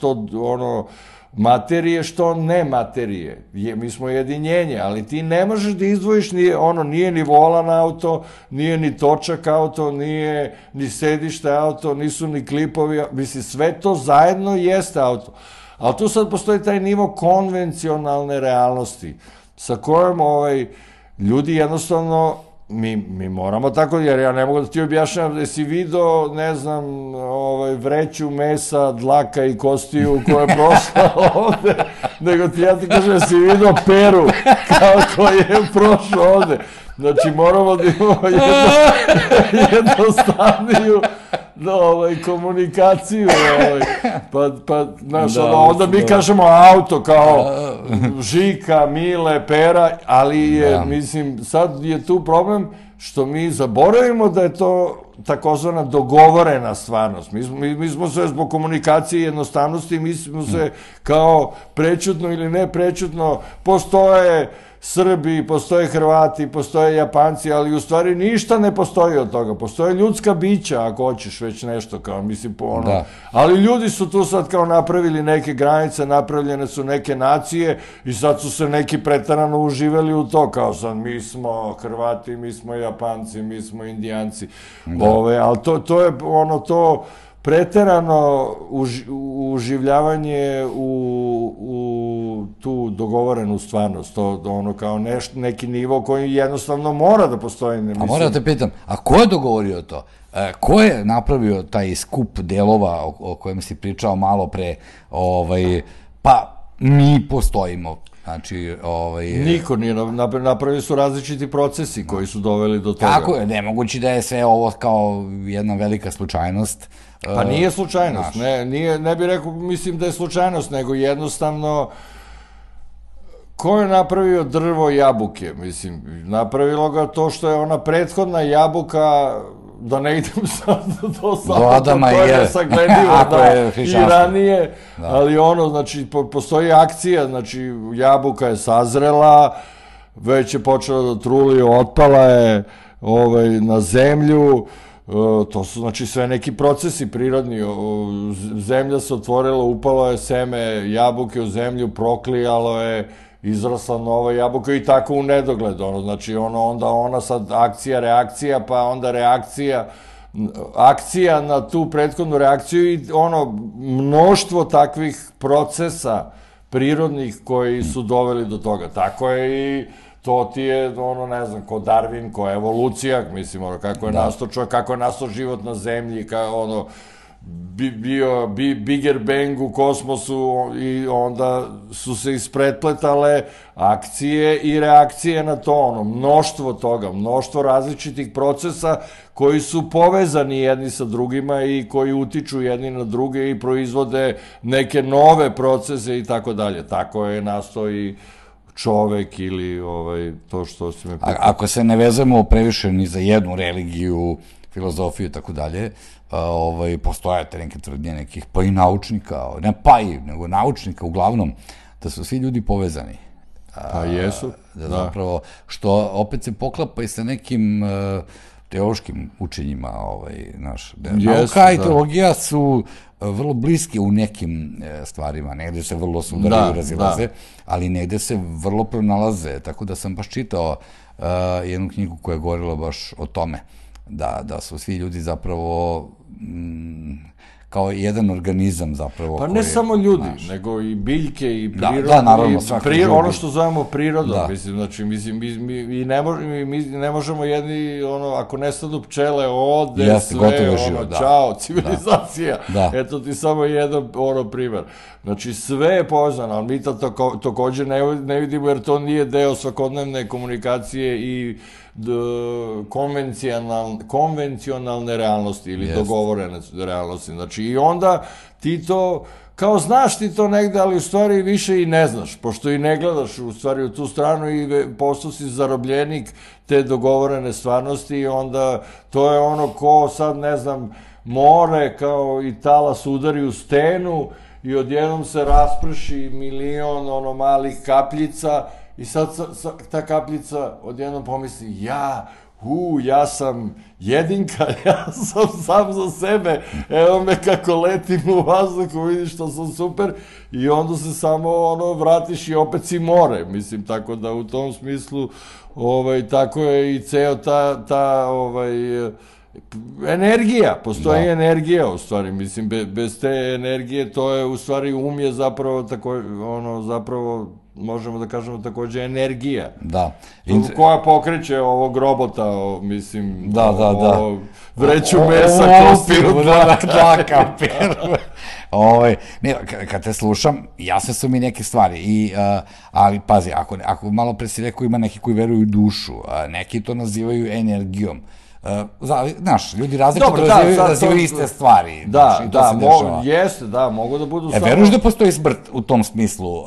materije, što ne materije. Mi smo jedinjenje, ali ti ne možeš da izdvojiš, nije ni volan auto, nije ni točak auto, nije ni sedište auto, nisu ni klipovi, mislim, sve to zajedno jeste auto. Ali tu sad postoji taj nivo konvencionalne realnosti, sa kojom ljudi jednostavno, mi moramo tako, jer ja ne mogu da ti objašnjam da si video, ne znam, vreću mesa, dlaka i kostiju koja je prošla ovde, nego ja ti kažem da si video peru kao je prošla ovde. Znači, moramo da imamo jednostavniju komunikaciju, pa, znaš, onda mi kažemo auto kao Žika, Mile, Pera, ali je, mislim, sad je tu problem što mi zaboravimo da je to takozvana dogovorena stvarnost. Mi smo se zbog komunikacije i jednostavnosti, mi smo se kao prećutno ili ne prećutno, postoje Srbi, postoje Hrvati, postoje Japanci, ali u stvari ništa ne postoji od toga. Postoje ljudska bića, ako hoćeš već nešto, kao mislim po ono. Ali ljudi su tu sad kao napravili neke granice, napravljene su neke nacije i sad su se neki pretarano uživali u to, kao sad mi smo Hrvati, mi smo Japanci, mi smo Indijanci. Ali to je ono to preterano uživljavanje u tu dogovorenu stvarnost, to ono kao neki nivo koji jednostavno mora da postoji. A moram da te pitam, a ko je dogovorio to? Ko je napravio taj skup delova o kojem si pričao malo pre, pa mi postojimo? Znači, Niko nije, napravili su različiti procesi koji su doveli do toga. Tako je, nemogući da je sve ovo kao jedna velika slučajnost. Pa nije slučajnost, ne bih rekao, mislim da je slučajnost, nego jednostavno, ko je napravio drvo jabuke, mislim, napravilo ga to što je ona prethodna jabuka, da ne idem sad do Adama, to je nesagledivo, i ranije, ali znači, postoji akcija, znači, jabuka je sazrela, već je počela da truli, otpala je na zemlju, to su, znači, sve neki procesi prirodni, zemlja se otvorila, upalo je seme jabuke u zemlju, proklijalo je, izrasla nova jabuka i tako u nedogled, znači, onda ona sad akcija, reakcija, pa onda reakcija, akcija na tu prethodnu reakciju i mnoštvo takvih procesa prirodnih koji su doveli do toga. Tako je i to ti je, ne znam, ko Darwin, ko evolucija, mislim, kako je nastao čovjek, kako je nastao život na zemlji, bio Bigger Bang u kosmosu i onda su se isprepletale akcije i reakcije na to, mnoštvo toga, mnoštvo različitih procesa koji su povezani jedni sa drugima i koji utiču jedni na druge i proizvode neke nove procese i tako dalje. Tako je nastao i čovek ili to što si me pitao. Ako se ne vezamo previše ni za jednu religiju, filozofiju i tako dalje, postoje te neke tvrdnje nekih, pa i naučnika, ne pa i, nego naučnika uglavnom, da su svi ljudi povezani. Pa jesu, da. Zapravo, što opet se poklapa i sa nekim teološkim učenjima, nauka i teologija su vrlo bliske u nekim stvarima, negde se vrlo sudaraju, razilaze, ali negde se vrlo pronalaze, tako da sam baš čitao jednu knjigu koja je govorila baš o tome, da su svi ljudi zapravo kao jedan organizam zapravo. Pa ne samo ljudi, nego i biljke i priroda. Da, naravno, svaki drugi. Ono što zovemo prirodom, mislim, znači, mi ne možemo jedni, ako nestanu pčele, ode sve, čao, civilizacija. Eto ti samo jedan, primer. Znači, sve je povezano, ali mi to takođe ne vidimo, jer to nije deo svakodnevne komunikacije i konvencionalne realnosti ili dogovorene realnosti. Znači, i onda ti to, kao znaš ti to negde, ali u stvari više i ne znaš, pošto i ne gledaš u stvari u tu stranu i postao si zarobljenik te dogovorene stvarnosti i onda to je ko sad, ne znam, more kao i talas udari u stenu i odjednom se rasprši milion malih kapljica i sad ta kapljica odjednom pomisli, ja sam jedinka, ja sam sam za sebe, evo me kako letim u vazduhu, vidiš što sam super, i onda se samo vratiš i opet si more, mislim, tako da u tom smislu, tako je i ceo ta energija, postoji energija u stvari, mislim, bez te energije to je u stvari je zapravo tako, zapravo možemo da kažemo takođe energija. Da. Koja pokreće ovog robota, mislim, vreću mesa, kopir. Da, kopir. Ne, kad te slušam, jasne su mi neke stvari, ali pazi, ako malo pre si rekao ima neki koji veruju u dušu, neki to nazivaju energijom. Znaš, ljudi različito razivaju iste stvari. Jeste, mogu da budu samo... Veruješ da postoji smrt u tom smislu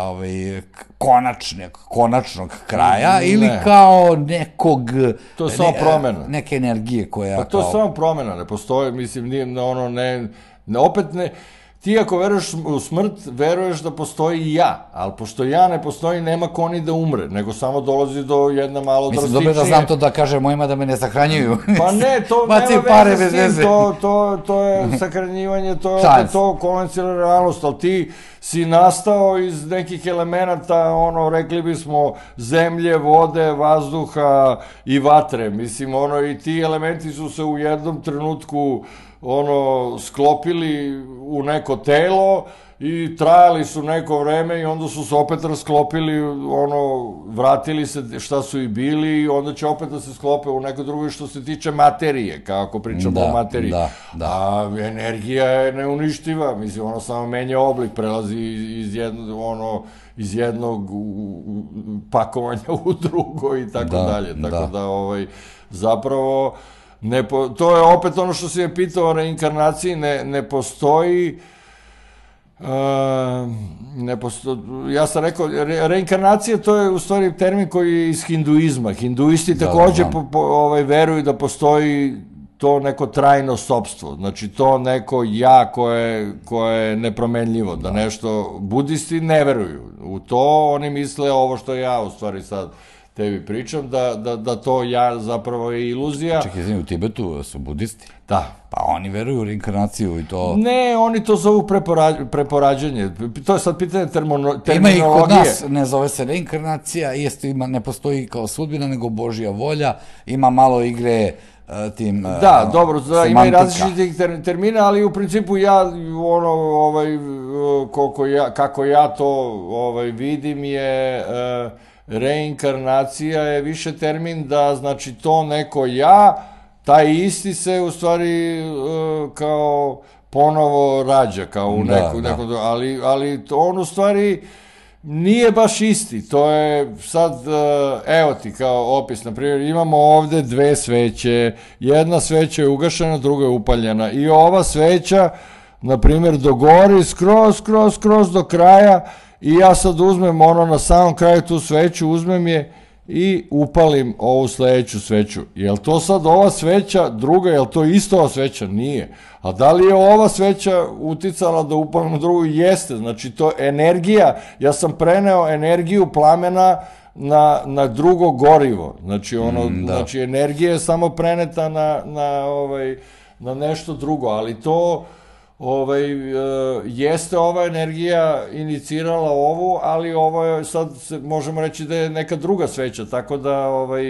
konačnog kraja ili kao nekog... To je samo promena. Neke energije koja... Pa to je samo promena, ne postoji, mislim, opet ne... Ti ako veruješ u smrt, veruješ da postoji i ja, ali pošto ja ne postoji, nema ko ni da umre, nego samo dolazi do jedna malo drastičnije... Mislim, dobro da znam to da kažem mojima da me ne sahranjuju. Pa ne, to nema veze s tim, to je sahranjivanje, to je opet to konvencionalna realnost, ali ti si nastao iz nekih elemenata, rekli bismo, zemlje, vode, vazduha i vatre, mislim, i ti elementi su se u jednom trenutku sklopili u neko telo i trajali su neko vreme i onda su se opet rasklopili, vratili se šta su i bili i onda će opet da se sklope u neko drugo što se tiče materije, kako pričamo o materiji. A energija je neuništiva, mislim, ona samo menja oblik, prelazi iz jednog pakovanja u drugo i tako dalje. Tako da, zapravo, to je opet ono što si je pitao o reinkarnaciji, ne postoji. Ja sam rekao, reinkarnacija to je u stvari termin koji je iz hinduizma. Hinduisti takođe veruju da postoji to neko trajno sopstvo, znači to neko ja koje je nepromenljivo, da nešto, budisti ne veruju u to, oni misle ovo što ja u stvari sad tebi pričam, da to ja zapravo je iluzija. Čekaj, u Tibetu su budisti? Da. Pa oni veruju u reinkarnaciju i to... Ne, oni to zovu preporađanje. To je sad pitanje terminologije. Ima i kod nas, ne zove se reinkarnacija, ne postoji kao sudbina, nego Božja volja, ima malo igre tim da, dobro, ima i različitih termina, ali u principu ja, kako ja to vidim je... Reinkarnacija je više termin da, znači, to neko ja, taj isti se u stvari kao ponovo rađa, kao u nekom, ali on u stvari nije baš isti, to je sad, evo ti kao opis, na primjer, imamo ovde dve sveće, jedna sveća je ugašena, druga je upaljena i ova sveća, na primjer, dogori skroz do kraja. I ja sad uzmem na samom kraju tu sveću, uzmem je i upalim ovu sledeću sveću. Je li to sad ova sveća druga, je li to isto ova sveća? Nije. A da li je ova sveća uticala da upalim drugu? Jeste. Znači to je energija, ja sam preneo energiju plamena na drugo gorivo. Znači energija je samo preneta na nešto drugo, ali to... jeste ova energija inicirala ovu, ali ovo je sad, možemo reći da je neka druga sveća, tako da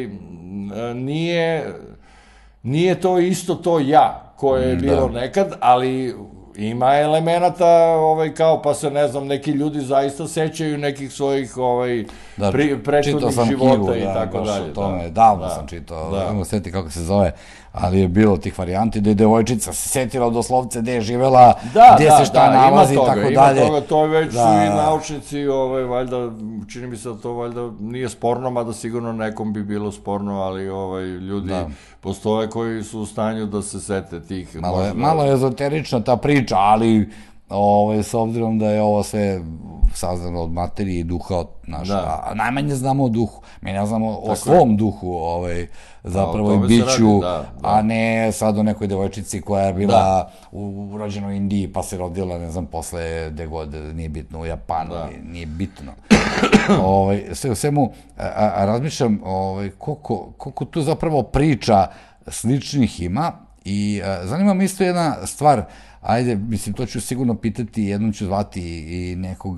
nije to isto to ja koje je bilo nekad, ali ima elemenata kao, pa se ne znam, neki ljudi zaista sećaju nekih svojih prethodnih života i tako dalje. Davno sam čitao, ne mogu setiti kako se zove, ali je bilo tih varijanti da je devojčica se setila doslovce gde je živela, gde se šta nalazi i tako dalje. Ima toga, to već su i naučnici, valjda, čini mi se da to valjda nije sporno, mada sigurno nekom bi bilo sporno, ali ljudi postoje koji su u stanju da se sete tih. Malo je ezoterična ta priča, ali s obzirom da je ovo sve saznano od materije i duha, a najmanje znamo o duhu. Mi ne znamo o svom duhu, zapravo i biću, a ne sad o nekoj devojčici koja je bila rođena u Indiji pa se rodila, ne znam, posle gde god, nije bitno, u Japanu, nije bitno. Sve u svemu, razmišljam koliko tu zapravo priča sličnih ima i zanima me isto jedna stvar. Ajde, mislim, to ću sigurno pitati, jednom ću zvati i nekog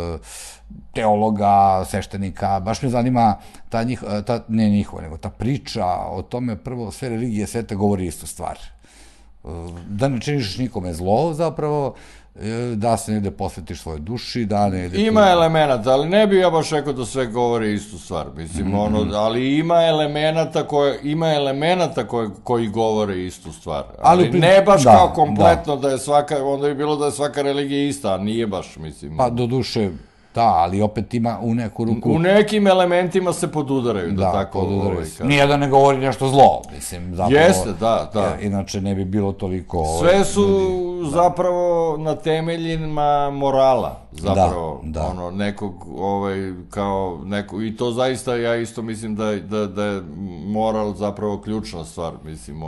teologa, sveštenika, baš me zanima ne njihova, nego ta priča o tome, prvo, sve religije sveta govori istu stvar. Da ne činiš nikome zlo, zapravo, da se negde posvetiš svojoj duši, da negde... Ima elemenata, ali ne bih ja baš rekao da sve govori istu stvar, mislim, ali ima elemenata koji govore istu stvar, ali ne baš kao kompletno da je svaka, onda bi bilo da je svaka religija ista, a nije baš, mislim. Pa, do duše, da, ali opet ima u neku ruku... U nekim elementima se podudaraju, da tako... Da, podudaraju se. Nije da ne govori nešto zlo, mislim, zapravo... Jeste, da. Inače ne bi bilo toliko... Sve su zapravo na temeljima morala, zapravo, nekog, kao neko... I to zaista, ja isto mislim da je moral zapravo ključna stvar, mislim,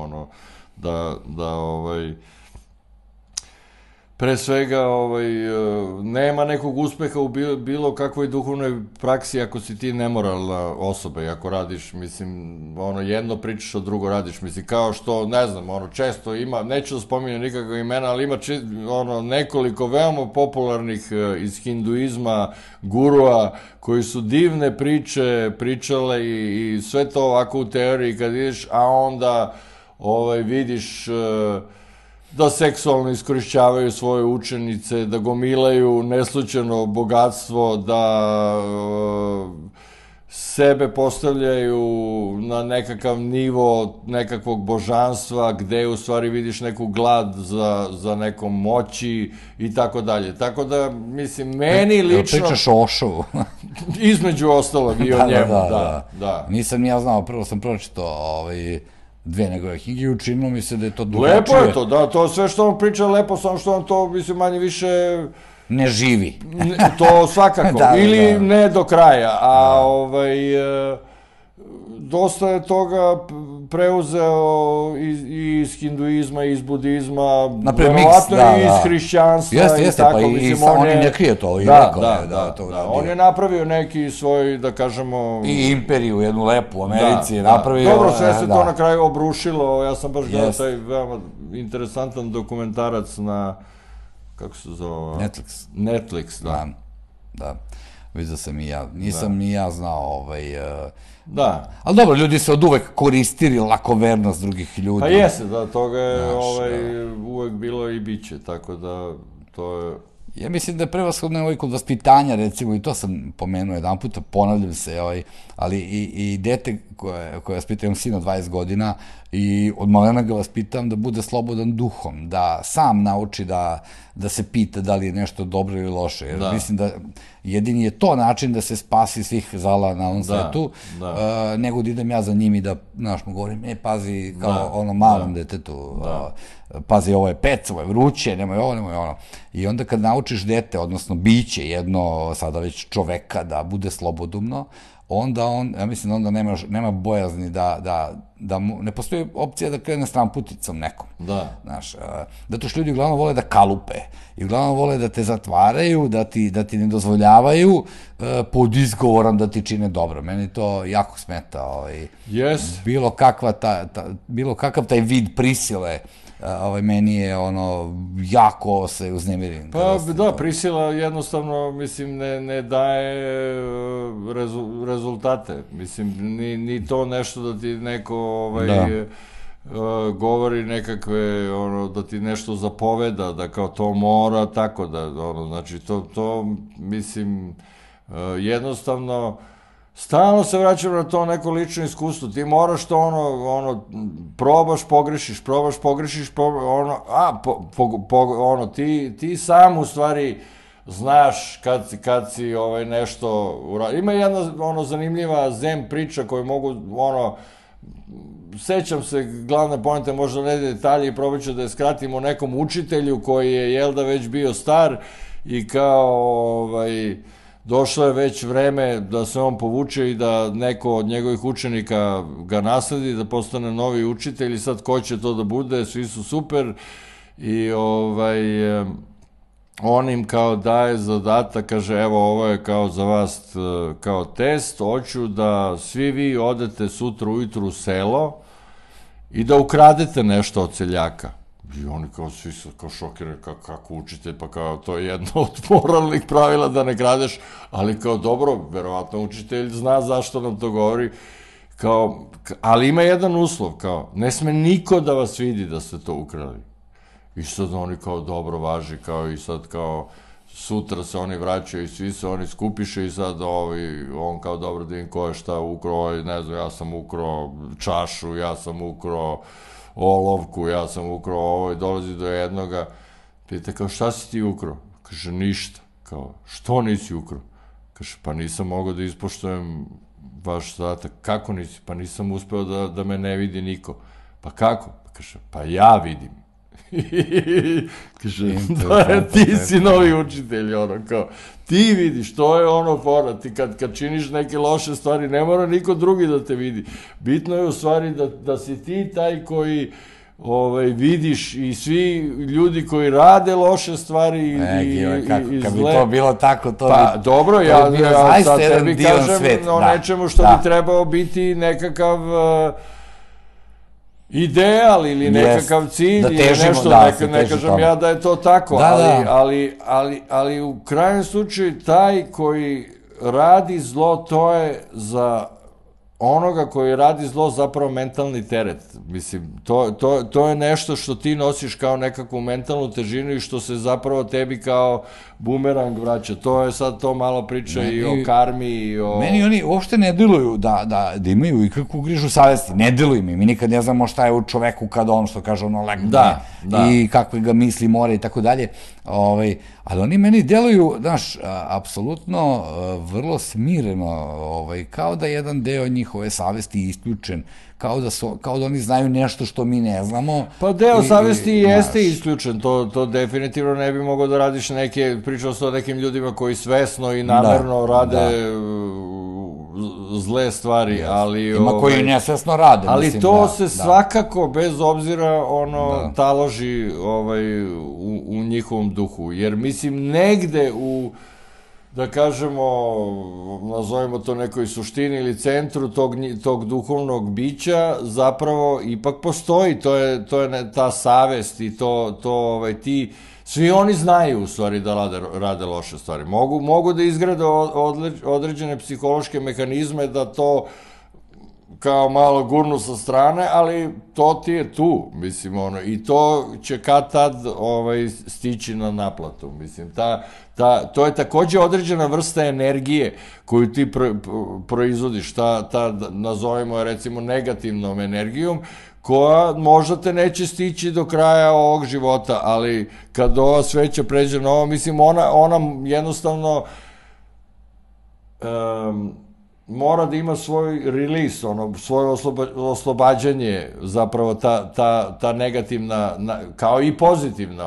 pre svega, nema nekog uspeha u bilo kakvoj duhovnoj praksi ako si ti nemoralna osoba i ako radiš, mislim, jedno pričaš, a drugo radiš, mislim, kao što, ne znam, često ima, neću da spominjem nikakve imena, ali ima nekoliko veoma popularnih iz hinduizma gurua koji su divne priče pričale i sve to ovako u teoriji kad vidiš, a onda vidiš da seksualno iskorišćavaju svoje učenice, da gomilaju neslućeno bogatstvo, da sebe postavljaju na nekakav nivo nekakvog božanstva, gde u stvari vidiš neku glad za nekom moći i tako dalje. Tako da, mislim, meni lično... Pričaš o Ošovu. Između ostalog i o njemu, da. Nisam ja znao, prvo sam pročitao 2 njegove knjige i učinilo mi se da je to drugačije. Lepo je to, da, to sve što on priča lepo, samo što on to, mislim, manje više... Ne živi. To svakako, ili ne do kraja, a dosta je toga preuzeo iz hinduizma, iz budizma, verovatno i iz hrišćanstva. Jeste, pa i on ne krije to. Da, on je napravio neki svoj, da kažemo... I imperiju, jednu lepu u Americi je napravio. Dobro, sve se to na kraju obrušilo, ja sam baš gledao taj veoma interesantan dokumentarac na... Kako se zove? Netflix, da. Vidio sam i ja. Nisam ni ja znao Da. Ali dobro, ljudi se od uvek koristili lakovernost drugih ljudi. Pa jeste, da, toga je uvek bilo i biće, tako da to je... Ja mislim da je prevashodno kod vaspitanja, recimo, i to sam pomenuo jedan puta, ponavljam se, ali i dete koje vaspita, imam sina 20 godina i od malena ga vaspitam da bude slobodan duhom, da sam nauči da se pita da li je nešto dobro ili loše. Jer mislim da jedini je to način da se spasi svih zala na ovom svetu, nego da idem ja za njim i da, znaš, mu govorim, pazi, kao ono malom detetu, pazi, ovo je pec, ovo je vruće, nemoj ovo, nemoj ono. I onda kad naučiš dete, odnosno biće jedno, sada već čoveka, da bude slobodumno, onda ja mislim da onda nema bojazni da ne postoji opcija da krene stramputicom nekom. Da. Znaš, zato što ljudi uglavnom vole da kalupe i uglavnom vole da te zatvaraju, da ti ne dozvoljavaju pod izgovorom da ti čine dobro. Meni to jako smeta. Bilo kakav taj vid prisile, meni je jako se uznemirim. Pa da, prisila jednostavno, mislim, ne daje rezultate. Mislim, ni to nešto da ti neko govori nekakve, da ti nešto zapoveda, da kao to mora, tako da, znači, to, mislim, jednostavno, stalno se vraćam na to neko lično iskustvo. Ti moraš to, probaš, pogrešiš, ti sam u stvari znaš kad si nešto uradio. Ima jedna zanimljiva zen priča koju mogu, sećam se, glavne pointe, možda ne detalje i probat ću da je skratim, o nekom učitelju koji je, jel da, već bio star i kao, došlo je već vreme da se on povuče i da neko od njegovih učenika ga nasledi, da postane novi učitelj i sad ko će to da bude, svi su super i on im kao daje zadatak, kaže evo ovo je kao za vas kao test, hoću da svi vi odete sutra ujutru u selo i da ukradete nešto od seljaka. I oni kao svi su kao šokirani, kako učitelj, pa kao to je jedno od moralnih pravila da ne kradeš, ali kao dobro, verovatno učitelj zna zašto nam to govori, kao, ali ima jedan uslov, kao, ne sme niko da vas vidi da ste to ukrali. I sad oni kao dobro važi, kao i sad kao sutra se oni vraćaju i svi se oni skupiše i sad on kao dobro da im ko je šta ukrao, ne znam, ja sam ukrao čašu, ja sam ukrao olovku, ja sam ukrao ovo i dolazi do jednoga, pita kao šta si ti ukrao? Kaže ništa, kao što nisi ukrao? Kaže pa nisam mogao da ispoštujem vaš zadatak. Kako nisi? Pa nisam uspeo da me ne vidi niko. Pa kako? Kaže pa ja vidim. Kaže, ti si novi učitelj, kao, ti vidiš, to je fora, ti kad činiš neke loše stvari, ne mora niko drugi da te vidi, bitno je u stvari da si ti taj koji vidiš i svi ljudi koji rade loše stvari i kad bi to bilo tako, to bi... Pa dobro, ja sad tebi kažem o nečemu što bi trebao biti nekakav ideal ili nekakav cilj ili nešto, ne kažem ja da je to tako, ali u krajnjem slučaju taj koji radi zlo, to je za onoga koji radi zlo zapravo mentalni teret. Mislim, to je nešto što ti nosiš kao nekakvu mentalnu težinu i što se zapravo tebi kao bumerang vraća. To je sad to malo priča i o karmi i o... Meni oni uopšte ne deluju da imaju ikakvu grižu savesti. Ne deluju mi. Mi nikad ne znamo šta je u čoveku kad on, što kaže, ono legne i kakve ga misli more i tako dalje. Ali oni meni deluju, znaš, apsolutno vrlo smireno, kao da jedan deo njihove savesti je isključen, kao da oni znaju nešto što mi ne znamo. Pa deo savesti jeste isključen, to definitivno ne bi mogao da radiš pričao sam o nekim ljudima koji svesno i namerno rade zle stvari, ali... Ima koji nesvesno rade, mislim. Ali to se svakako, bez obzira, taloži u njihovom duhu, jer mislim, negde u, da kažemo, nazovemo to nekoj suštini ili centru tog duhovnog bića, zapravo ipak postoji, to je ta savest i ti, svi oni znaju u stvari da rade loše stvari. Mogu da izgrade određene psihološke mehanizme da to kao malo gurnu sa strane, ali to ti je tu, mislim, i to će kad tad stići na naplatu, mislim, to je takođe određena vrsta energije koju ti proizvodiš, nazovemo je recimo negativnom energijom, koja možda te neće stići do kraja ovog života, ali kad ova sveća pređe na ovo, mislim, ona jednostavno mora da ima svoj release, svoje oslobađanje, zapravo ta negativna, kao i pozitivna,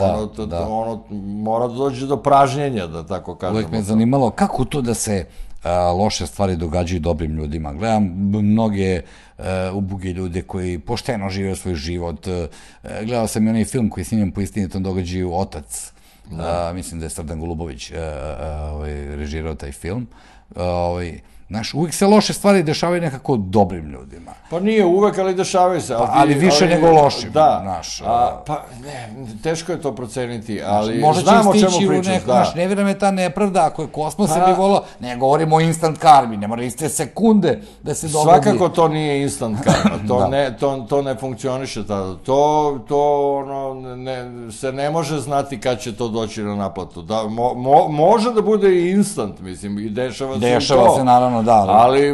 mora da dođe do pražnjenja, da tako kažemo. Uvijek me je zanimalo kako to da se loše stvari događaju dobrim ljudima. Gledam mnoge uboge ljude koji pošteno žive svoj život. Gledao sam i onaj film koji je snimljen po istinitom događaju Otac. Mislim da je Srdan Golubović režirao taj film. Znaš, uvijek se loše stvari dešavaju nekako dobrim ljudima. Pa nije uvek, ali dešavaju se. Ali više nego lošim, znaš. Pa ne, teško je to proceniti, ali znam o čemu pričaš. Znaš, ne vjerujem je ta nepravda, ako je kosmos se bi volao, ne govorimo o instant karmi, ne mora iste sekunde da se dogodi. Svakako to nije instant karma, to ne funkcioniše tada. To se ne može znati kad će to doći na naplatu. Može da bude i instant, mislim, i dešava se i to. Dešava se, naravno, da. Ali,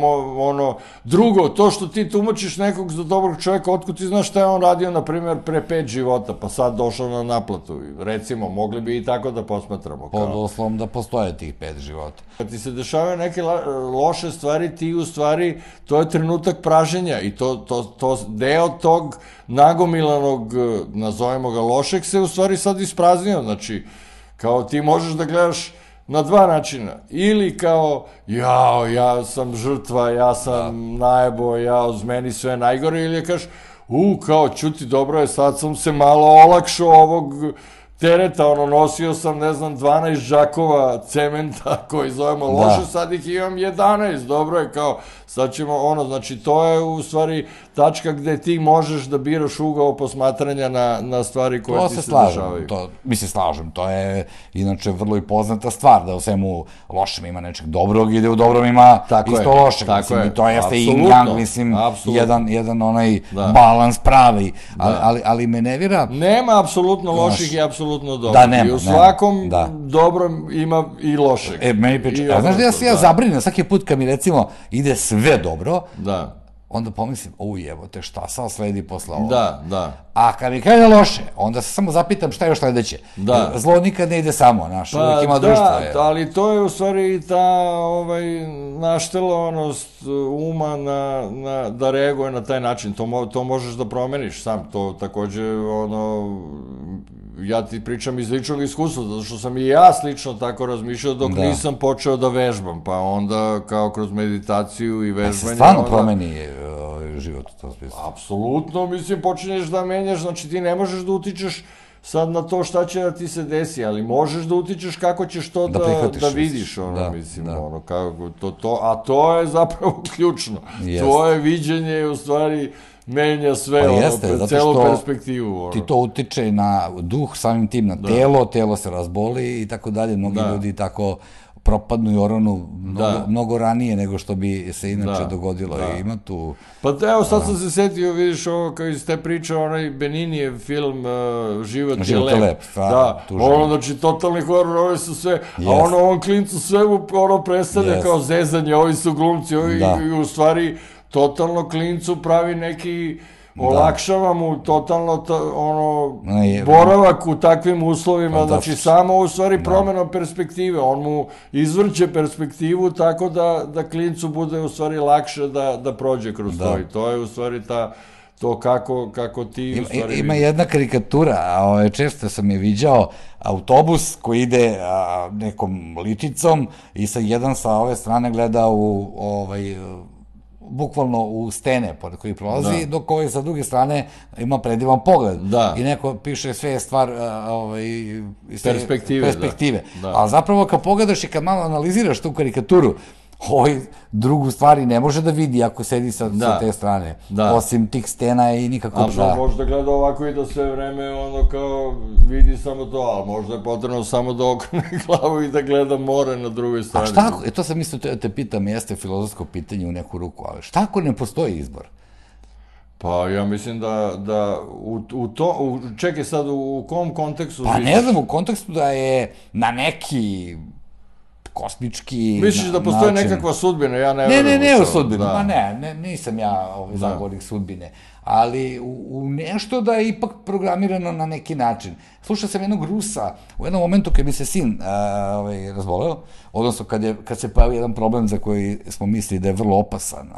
drugo, to što ti tumačiš nekog za dobrog čoveka, otkud ti znaš šta je on radio, na primjer, pre 5 života, pa sad došao na naplatu. Recimo, mogli bi i tako da posmatramo. Pod uslovom da postoje tih 5 života. Kad ti se dešavaju neke loše stvari, ti u stvari, to je trenutak praženja i deo tog nagomilanog, nazovemo ga lošeg, se u stvari sad ispraznio. Znači, kao ti možeš da gledaš na dva načina. Ili kao, ja sam žrtva, ja sam najebo, uz meni sve najgore, ili je kažeš, kao, čuti, dobro je, sad sam se malo olakšao ovog tereta, nosio sam, ne znam, 12 džakova cementa koji zovemo loše, sad ih imam 11, dobro je, kao, sad ćemo, znači, to je u stvari tačka gde ti možeš da biraš ugao posmatranja na stvari koje ti se dešavaju. Mi se slažem, to je inače vrlo i poznata stvar, da u svemu lošem ima nečeg dobrog i da u dobrom ima isto lošeg, mislim, i to jeste i yang, mislim, jedan onaj balans pravi, ali me ne vira... Nema apsolutno loših i apsolutno dobrih, i u svakom dobrom ima i lošeg. Meni priča, znaš da ja se zabrinem svaki put kad mi recimo ide sve dobro, onda pomislim, jebote, šta sad sledi posle ovoga? A kad mi krene loše, onda se samo zapitam šta je još sledeće. Zlo nikad ne ide samo, znaš, uvijek ima društvo. Ali to je u stvari i ta naštelovanost uma da reaguje na taj način. To možeš da promeniš sam. To takođe, ja ti pričam iz ličnog iskustva, zato što sam i ja slično tako razmišljao dok nisam počeo da vežbam, pa onda kao kroz meditaciju i vežbanje... Se stvarno promeni život u tom smislu? Apsolutno, mislim, počinješ da menjaš, znači ti ne možeš da utičeš sad na to šta će da ti se desi, ali možeš da utičeš kako ćeš to da vidiš, mislim, a to je zapravo ključno. Tvoje viđenje u stvari menja sve, celu perspektivu. Ti to utiče na duh, samim tim na telo se razboli i tako dalje, mnogi ljudi tako propadnu i oranu mnogo ranije nego što bi se inače dogodilo. I ima tu... Pa evo, sad sam se setio, vidiš ovo, kao iz te priče, onaj Beninijev film Život je lep. Da, ono, znači, totalni horor, ovi su sve, a ono, ovom klincu sve mu predstavlja kao zezanje, ovi su glumci, i u stvari, totalno klincu pravi neki... olakšava mu totalno boravak u takvim uslovima, znači samo u stvari promena perspektive, on mu izvrće perspektivu tako da klincu bude u stvari lakše da prođe kroz to i to je u stvari to kako ti u stvari vidiš. Ima jedna karikatura, a često sam je viđao, autobus koji ide nekom ličicom i jedan sa ove strane gleda u bukvalno u stene pored koji prolazi, dok ovaj sa druge strane ima predivan pogled. I neko piše sve je stvar perspektive. Ali zapravo kad pogledaš i kad malo analiziraš tu karikaturu, ovaj drugu stvari ne može da vidi ako sedi sa te strane, osim tih stena i nikako... A možda gleda ovako i da sve vreme ono kao vidi samo to, ali možda je potrebno samo da okrene glavu i da gleda more na drugoj strani. A šta ako, to sam mislio te pitam, jeste filozofsko pitanje u neku ruku, ali šta ako ne postoji izbor? Pa ja mislim da u to, čekaj sad, u kom kontekstu... Pa ne znam, u kontekstu da je na neki... kosmički način. Misliš da postoje nekakva sudbina, ja ne verujem. Ne u sudbinu, ma ne, nisam ja zagovornik sudbine, ali u nešto da je ipak programirano na neki način. Slušao sam jednog Rusa, u jednom momentu kad mi se sin razboleo, odnosno kad se pojavi jedan problem za koji smo mislili da je vrlo opasan,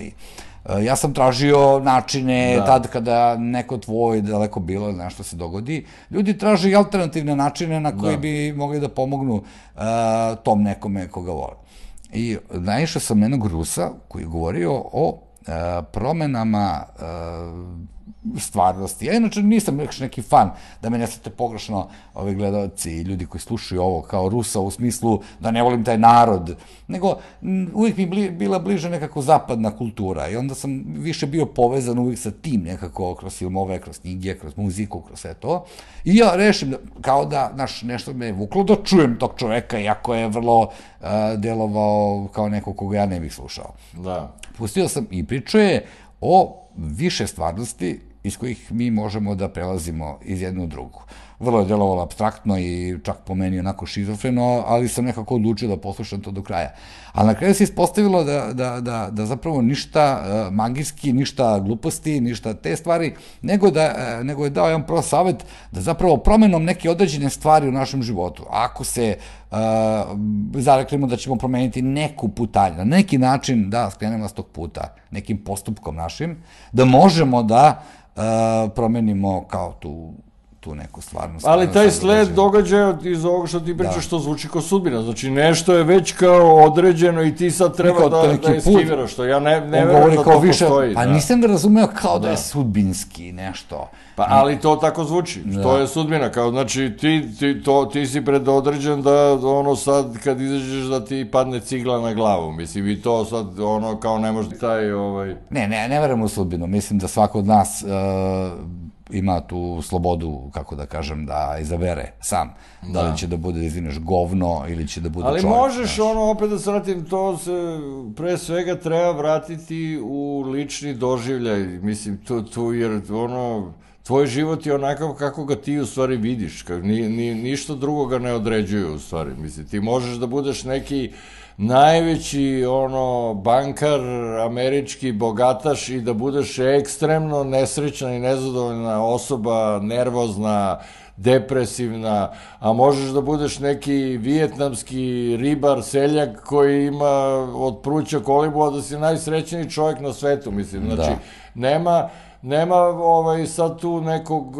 ja sam tražio načine, tad kada neko tvoj daleko bilo ili nešto se dogodi, ljudi traže i alternativne načine na koji bi mogli da pomognu tom nekome koga vole. I naišao sam jednog Rusa koji je govorio o promenama stvarnosti. Ja inače nisam neki fan, da me ne shvate pogrešno ovi gledalci i ljudi koji slušaju ovo kao Rusa u smislu da ne volim taj narod, nego uvijek mi bila bliže nekako zapadna kultura i onda sam više bio povezan uvijek sa tim nekako kroz filmove, kroz knjige, kroz muziku, kroz sve to. I ja rešim kao da nešto me je vuklo da čujem tog čoveka, iako je vrlo delovao kao neko koga ja ne bih slušao. Pustio sam i pričao je o više stvarnosti iz kojih mi možemo da prelazimo iz jednu u drugu. Vrlo je delovalo apstraktno i čak po meni onako šizofreno, ali sam nekako odlučio da poslušam to do kraja. Ali na kraju se ispostavilo da zapravo ništa magijski, ništa gluposti, ništa te stvari, nego je dao jedan prosavet da zapravo promenom neke određene stvari u našem životu, ako se zareklimo da ćemo promeniti neku putanju, na neki način da skrenemo s tog puta, nekim postupkom našim, da možemo da promenimo kao tu neku stvarnost. Ali taj sled događaja iz ovoga što ti pričaš, što zvuči kao sudbina. Znači, nešto je već kao određeno i ti sad treba da eskiviraš, što ja ne verujem da to postoji. Pa nisam ga razumeo kao da je sudbinski nešto. Pa, ali to tako zvuči. To je sudbina. Kao, znači, ti si predodređen da ono sad, kad izađeš, da ti padne cigla na glavu. Mislim, i to sad, ono, kao ne može taj, Ne verujem u sudbinu. Mislim da svako od nas ima tu slobodu, kako da kažem, da izabere sam. Da li će da bude, izvineš, govno ili će da bude čovjek. Ali možeš, opet da se vratim, to se pre svega treba vratiti u lični doživljaj. Mislim, jer tvoj život je onakav kako ga ti u stvari vidiš. Ništa drugo ga ne određuje u stvari. Mislim, ti možeš da budeš neki najveći bankar, američki bogataš i da budeš ekstremno nesrećna i nezadovoljna osoba, nervozna, depresivna, a možeš da budeš neki vijetnamski ribar, seljak koji ima od pruća kolibu, a da si najsrećniji čovjek na svetu, mislim. Znači, nema sad tu nekog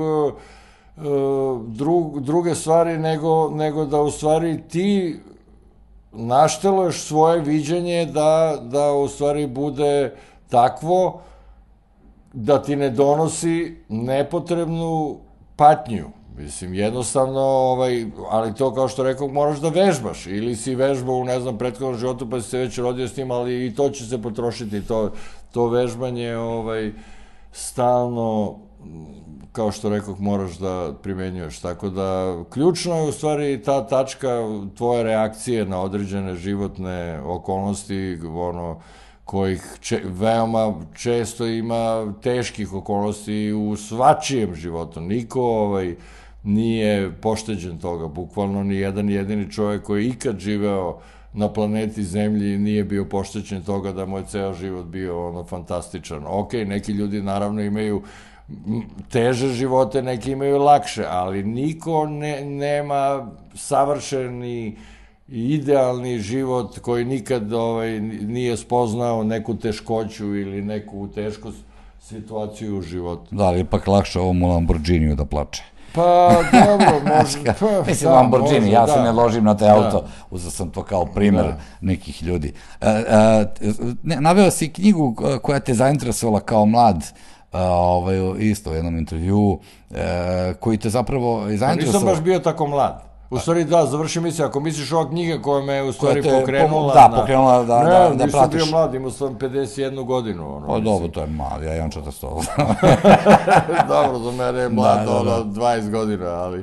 druge stvari nego da u stvari ti našteluješ svoje viđenje da u stvari bude takvo da ti ne donosi nepotrebnu patnju. Mislim, jednostavno, ali to kao što rekao, moraš da vežbaš. Ili si vežbao u, ne znam, prethodnom životu pa si se već rodio s tim, ali i to će se potrošiti. To vežbanje stalno kao što rekoh, moraš da primenjuješ. Tako da, ključno je u stvari ta tačka tvoje reakcije na određene životne okolnosti, kojih veoma često ima teških okolnosti u svačijem životu. Niko nije pošteđen toga, bukvalno ni jedan jedini čovjek koji je ikad živeo na planeti Zemlji nije bio poštećen toga da mu je ceo život bio fantastičan. Ok, neki ljudi naravno imaju teže živote, neki imaju lakše, ali niko nema savršeni idealni život koji nikad nije spoznao neku teškoću ili neku tešku situaciju u životu. Da, ali ipak lakše ovom u Lamborghiniju da plače. Pa, dobro, možda. Mislim, Lamborghini, ja se ne ložim na taj auto, uzeo sam to kao primer nekih ljudi. Naveo si knjigu koja te zainteresovala kao mlad, isto u jednom intervjuu, koji te zapravo zainteresovala. Nisam baš bio tako mlad. U stvari, da, završi misle, ako misliš ova knjiga koja me u stvari pokrenula... Da, pokrenula da pratiš. Ne, nisam bio mlad, imao sam 51 godinu. Pa dobro, to je mlad, ja imam 40. Dobro, za mene je mlad, 20 godina, ali...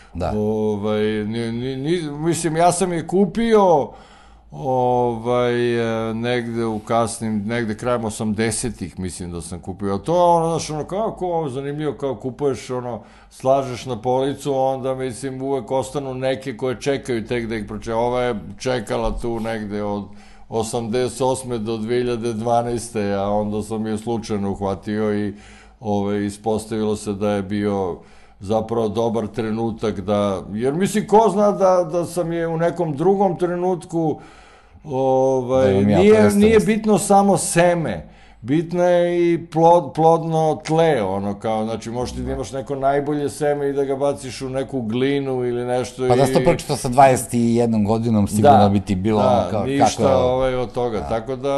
Mislim, ja sam je kupio negde u kasnim, negde krajem 80-ih, mislim da sam kupio. To je znaš, kako zanimljivo, kao kupuješ, slažeš na policu, onda, mislim, uvek ostanu neke koje čekaju tek da ih pročeju. Ova je čekala tu negde od 88. do 2012. A onda sam je slučajno uhvatio i ispostavilo se da je bio zapravo dobar trenutak da, jer mislim, ko zna da sam je u nekom drugom trenutku, nije bitno samo seme, bitno je i plodno tle, znači možeš ti da imaš neko najbolje seme i da ga baciš u neku glinu ili nešto. Pa da si to pročitao sa 21 godinom, sigurno bi ti bilo kako je... Da, ništa od toga, tako da,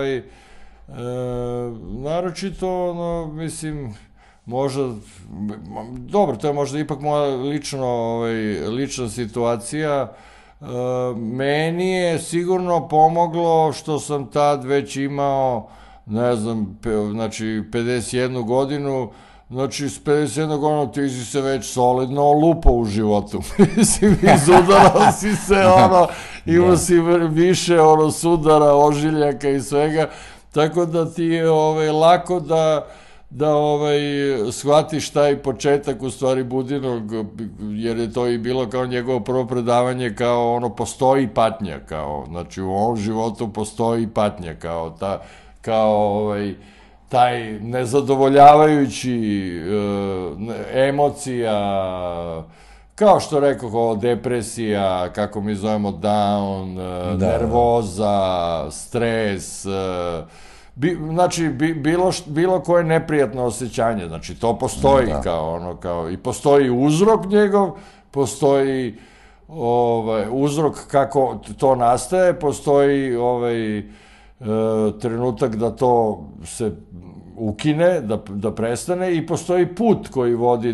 naročito, mislim, možda, dobro, to je možda ipak moja lična situacija. Meni je sigurno pomoglo što sam tad već imao, ne znam, znači 51 godinu, znači s 51 godinu ti si se već solidno lupao u životu. Mislim, izudarao si se, imao si više sudara, ožiljaka i svega, tako da ti je lako da shvatiš taj početak u stvari Budinog, jer je to i bilo kao njegovo prvo predavanje, kao postoji patnja, kao, znači u ovom životu postoji patnja, kao taj nezadovoljavajući emocija, kao što rekao, depresija, kako mi zovemo down, nervoza, stres, znači, bilo koje neprijatno osjećanje, znači, to postoji kao, i postoji uzrok njegov, postoji uzrok kako to nastaje, postoji trenutak da to se ukine, da prestane, i postoji put koji vodi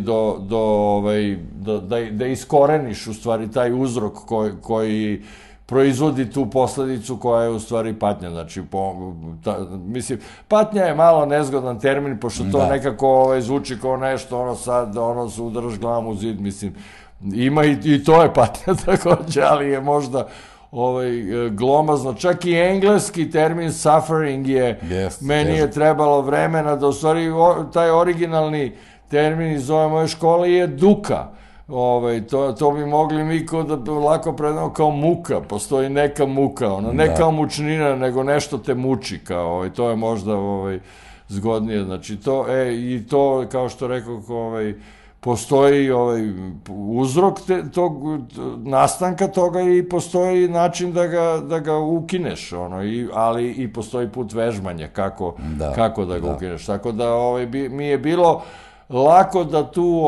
da iskoreniš u stvari taj uzrok koji proizvodi tu posledicu koja je u stvari patnja. Znači, mislim, patnja je malo nezgodan termin, pošto to nekako zvuči kao nešto, sad, se udaraš glavom u zid, mislim, ima i to je patnja takođe, ali je možda glomazno. Čak i engleski termin suffering meni je trebalo vremena da, u stvari, taj originalni termin iz ove moje škole je duka. To bi mogli mi da lako predamo kao muka, postoji neka muka, ne kao mučnina, nego nešto te muči, kao, to je možda zgodnije, znači i to, kao što rekao, postoji uzrok tog nastanka toga i postoji način da ga ukineš, ali i postoji put vežbanja kako da ga ukineš, tako da mi je bilo lako da tu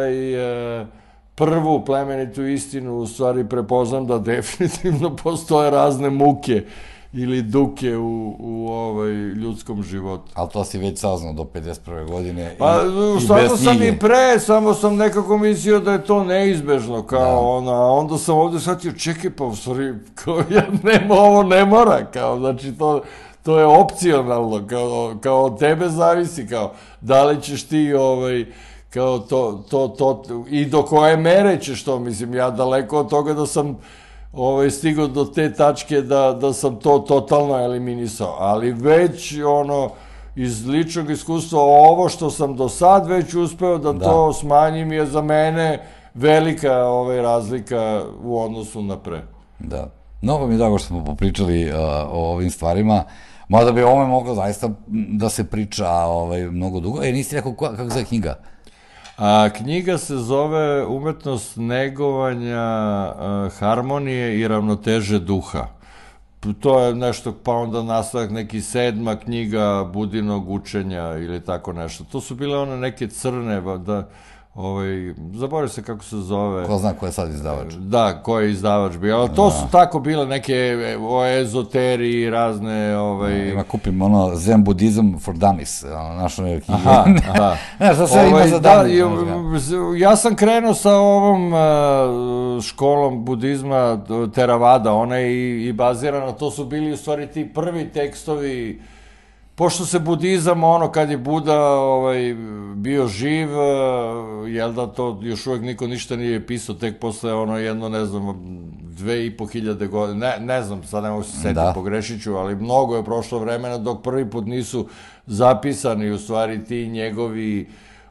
prvu plemenitu istinu u stvari prepoznam, da definitivno postoje razne muke ili duke u ljudskom životu. Ali to si već saznao do 51. godine pa, stvarno sam i pre, samo sam nekako mislio da je to neizbežno, kao a onda sam ovde shvatio, čekaj, pa u stvari, kao ovo ne mora, kao, znači to je opcionalno, kao od tebe zavisi, kao da li ćeš ti kao to, i do koje mere ćeš to, mislim, ja daleko od toga da sam stigao do te tačke da sam to totalno eliminisao, ali već iz ličnog iskustva ovo što sam do sad već uspeo da to smanjim je za mene velika razlika u odnosu na pre. Da. Mnogo mi je drago što smo popričali o ovim stvarima, mada bi ovome moglo zaista da se priča mnogo dugo. Nisi rekao kako se knjiga? Knjiga se zove Umetnost negovanja harmonije i ravnoteže duha. To je nešto, pa onda nastavak neki 7. knjiga Budinog učenja ili tako nešto. To su bile one neke crne, zaboravim se kako se zove. Ko zna ko je sad izdavač? Da, ko je izdavač bio, ali to su tako bile neke o ezoteriji, razne... Ima kupim Zen Buddhism for Dummies, našo je knjige. Aha. Šta sve ima za dummies? Ja sam krenuo sa ovom školom budizma Theravada, ona je i bazirana, to su bili u stvari ti prvi tekstovi. Pošto se budizam, kad je Buda bio živ, jel da to još uvek niko ništa nije pisao, tek posle jedno, ne znam, 2500 godina, ne znam, sad ne mogu se setiti, pogrešit ću, ali mnogo je prošlo vremena dok prvi put nisu zapisani u stvari ti njegovi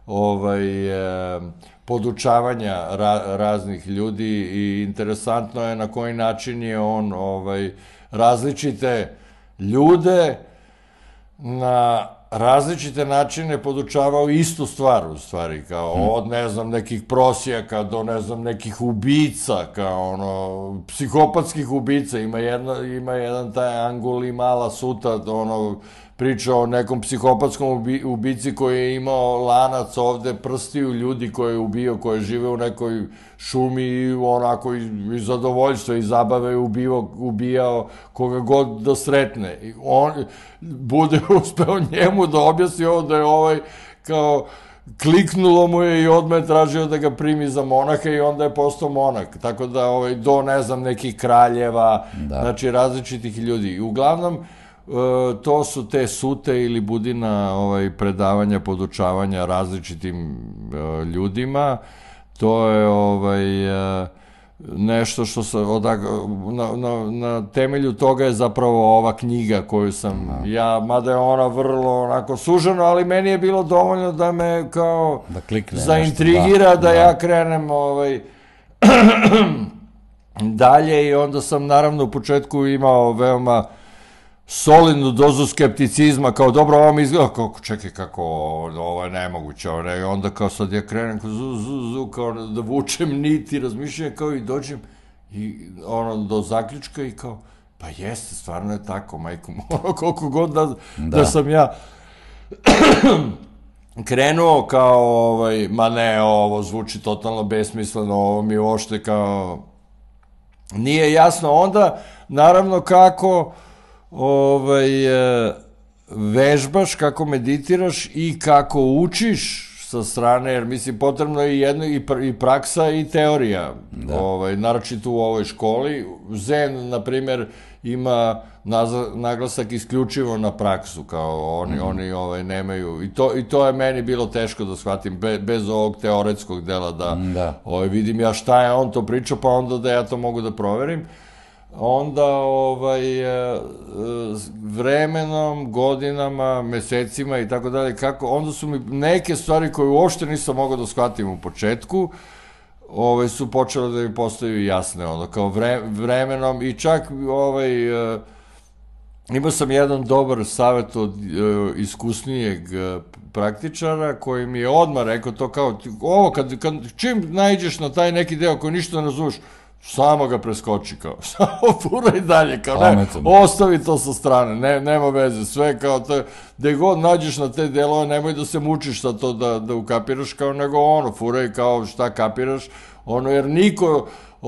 podučavanja raznih ljudi i interesantno je na koji način je on različite ljude na različite načine podučavao istu stvar, u stvari, kao od, ne znam, nekih prosjaka do, ne znam, nekih ubica, kao, psihopatskih ubica. Ima jedan taj Angulimala Suta, priča o nekom psihopatskom ubici koji je imao lanac ovde prstiju ljudi koje je ubio, koje žive u nekoj šumi i onako iz zadovoljstva i zabave ubijao koga god da sretne. On bude uspeo njemu da objasni ovo da je kao kliknulo mu je i odmah je tražio da ga primi za monaha i onda je postao monak. Tako da do, ne znam, nekih kraljeva, znači različitih ljudi. Uglavnom, to su te sute ili Budina predavanja, podučavanja različitim ljudima. To je nešto što se, na temelju toga je zapravo ova knjiga koju sam ja, mada je ona vrlo onako sužena, ali meni je bilo dovoljno da me kao zaintrigira da ja krenem dalje i onda sam naravno u početku imao veoma solidnu dozu skepticizma, kao dobro, ovo mi izgleda, čekaj, kako, ovo je nemoguće, onda kao sad ja krenem kao da vučem niti, razmišljam kao i dođem do zaključka i kao, pa jeste, stvarno je tako, majko, koliko god da sam ja krenuo kao, ma ne, ovo zvuči totalno besmisleno, ovo mi uopšte kao, nije jasno, onda, naravno, kako vežbaš, kako meditiraš i kako učiš sa strane, jer mislim potrebno je jedno i praksa i teorija, naročito u ovoj školi. Zen, na primjer, ima naglasak isključivo na praksu, kao oni nemaju, i to je meni bilo teško da shvatim, bez ovog teoretskog dela, da vidim ja šta je on to pričao, pa onda da ja to mogu da proverim. Onda vremenom, godinama, mesecima i tako dalje, onda su mi neke stvari koje uopšte nisam mogao da shvatim u početku, su počele da mi postaju jasne, kao vremenom i čak imao sam jedan dobar savjet od iskusnijeg praktičara koji mi je odmah rekao to kao, čim naiđeš na taj neki deo koji ništa ne razumeš, samo ga preskoči, kao, samo furaj dalje, kao, ne, ostavi to sa strane, nema veze, sve kao, gde god nađeš na te delove, nemoj da se mučiš sa to da ukapiraš, kao, nego furaj, kao, šta kapiraš, jer niko,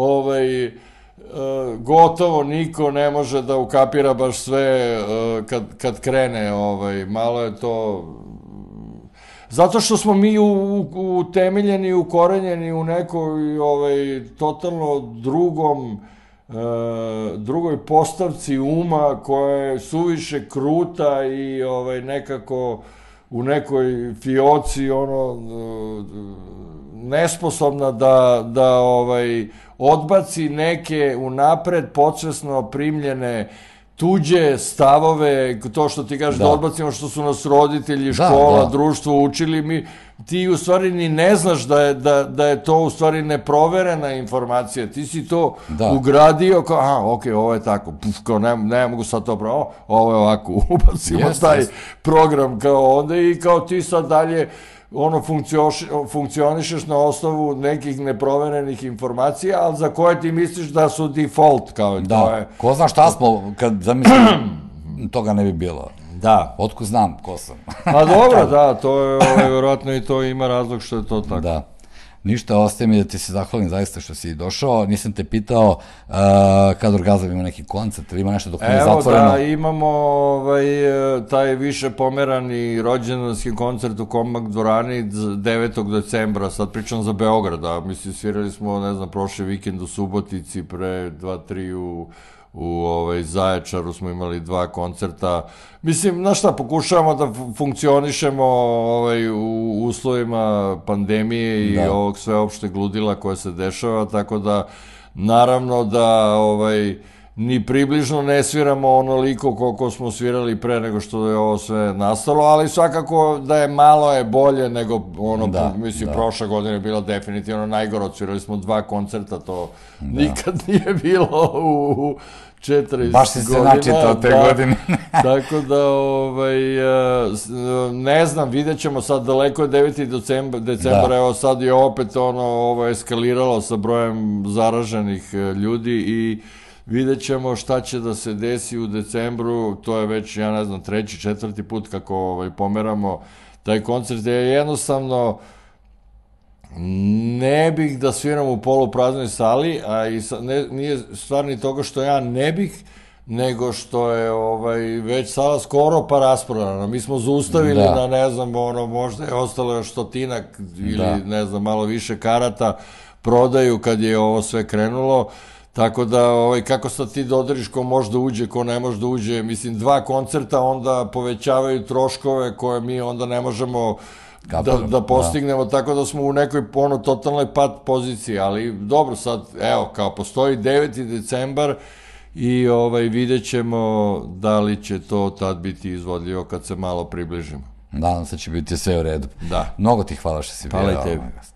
gotovo niko ne može da ukapira baš sve kad krene, malo je to... Zato što smo mi utemeljeni, ukorenjeni u nekoj totalno drugom drugoj postavci uma koja je suviše kruta i nekako u nekoj fioci nesposobna da odbaci neke unapred podsvesno primljene tuđe stavove, to što ti kažeš da odbacimo što su nas roditelji, škola, društvo učili, ti u stvari ni ne znaš da je to u stvari neproverena informacija, ti si to ugradio kao, aha, okej, ovo je tako, kao ne mogu sad to pravo, ovo je ovako, ubacimo taj program kao onda i kao ti sad dalje funkcionišeš na osnovu nekih neproverenih informacija, ali za koje ti misliš da su default, kao to je. Da, ko zna šta smo, kad zamislim, toga ne bi bilo. Da. Otko znam ko sam. Pa dobro, da, to je, vjerojatno i to ima razlog što je to tako. Da. Ništa, ostaje mi da ti se zahvalim zaista što si došao. Nisam te pitao kad Orgazam ima neki koncert ili ima nešto dok nije zatvoreno. Evo da, imamo taj više pomerani rođendanski koncert u Komak dvorani 9. decembra, sad pričam za Beograd, a mislim svirali smo, ne znam, prošli vikend u Subotici, pre 2-3 u Zaječaru smo imali 2 koncerta. Mislim, znaš šta, pokušavamo da funkcionišemo u uslovima pandemije i ovog sveopšteg ludila koje se dešava, tako da naravno da ni približno ne sviramo onoliko koliko smo svirali pre nego što je ovo sve nastalo, ali svakako da je malo je bolje nego mislim, prošla godina je bila definitivno najgore, odsvirali smo 2 koncerta, to nikad nije bilo u 40 godina. Baš si se načitao te godine. Tako da, ne znam, vidjet ćemo sad, daleko je 9. decembar, evo sad je opet eskaliralo sa brojem zaraženih ljudi i vidjet ćemo šta će da se desi u decembru, to je već, ja ne znam, 3., 4. put kako pomeramo taj koncert, je jednostavno ne bih da sviram u polupraznoj sali, a nije stvar ni toga što ja ne bih, nego što je već sala skoro pa rasprodana. Mi smo zaustavili na, ne znam, možda je ostalo još 100 ili, ne znam, malo više karata prodaju kad je ovo sve krenulo. Tako da, kako sad ti dodariš ko može da uđe, ko ne može da uđe, mislim, 2 koncerta onda povećavaju troškove koje mi onda ne možemo da postignemo, tako da smo u nekoj totalnoj pad poziciji, ali dobro, sad, evo, kao postoji 9. decembar i vidjet ćemo da li će to tad biti izvodljivo kad se malo približimo. Nadam se će biti sve u redu. Da. Mnogo ti hvala što si bio. Hvala i tebi.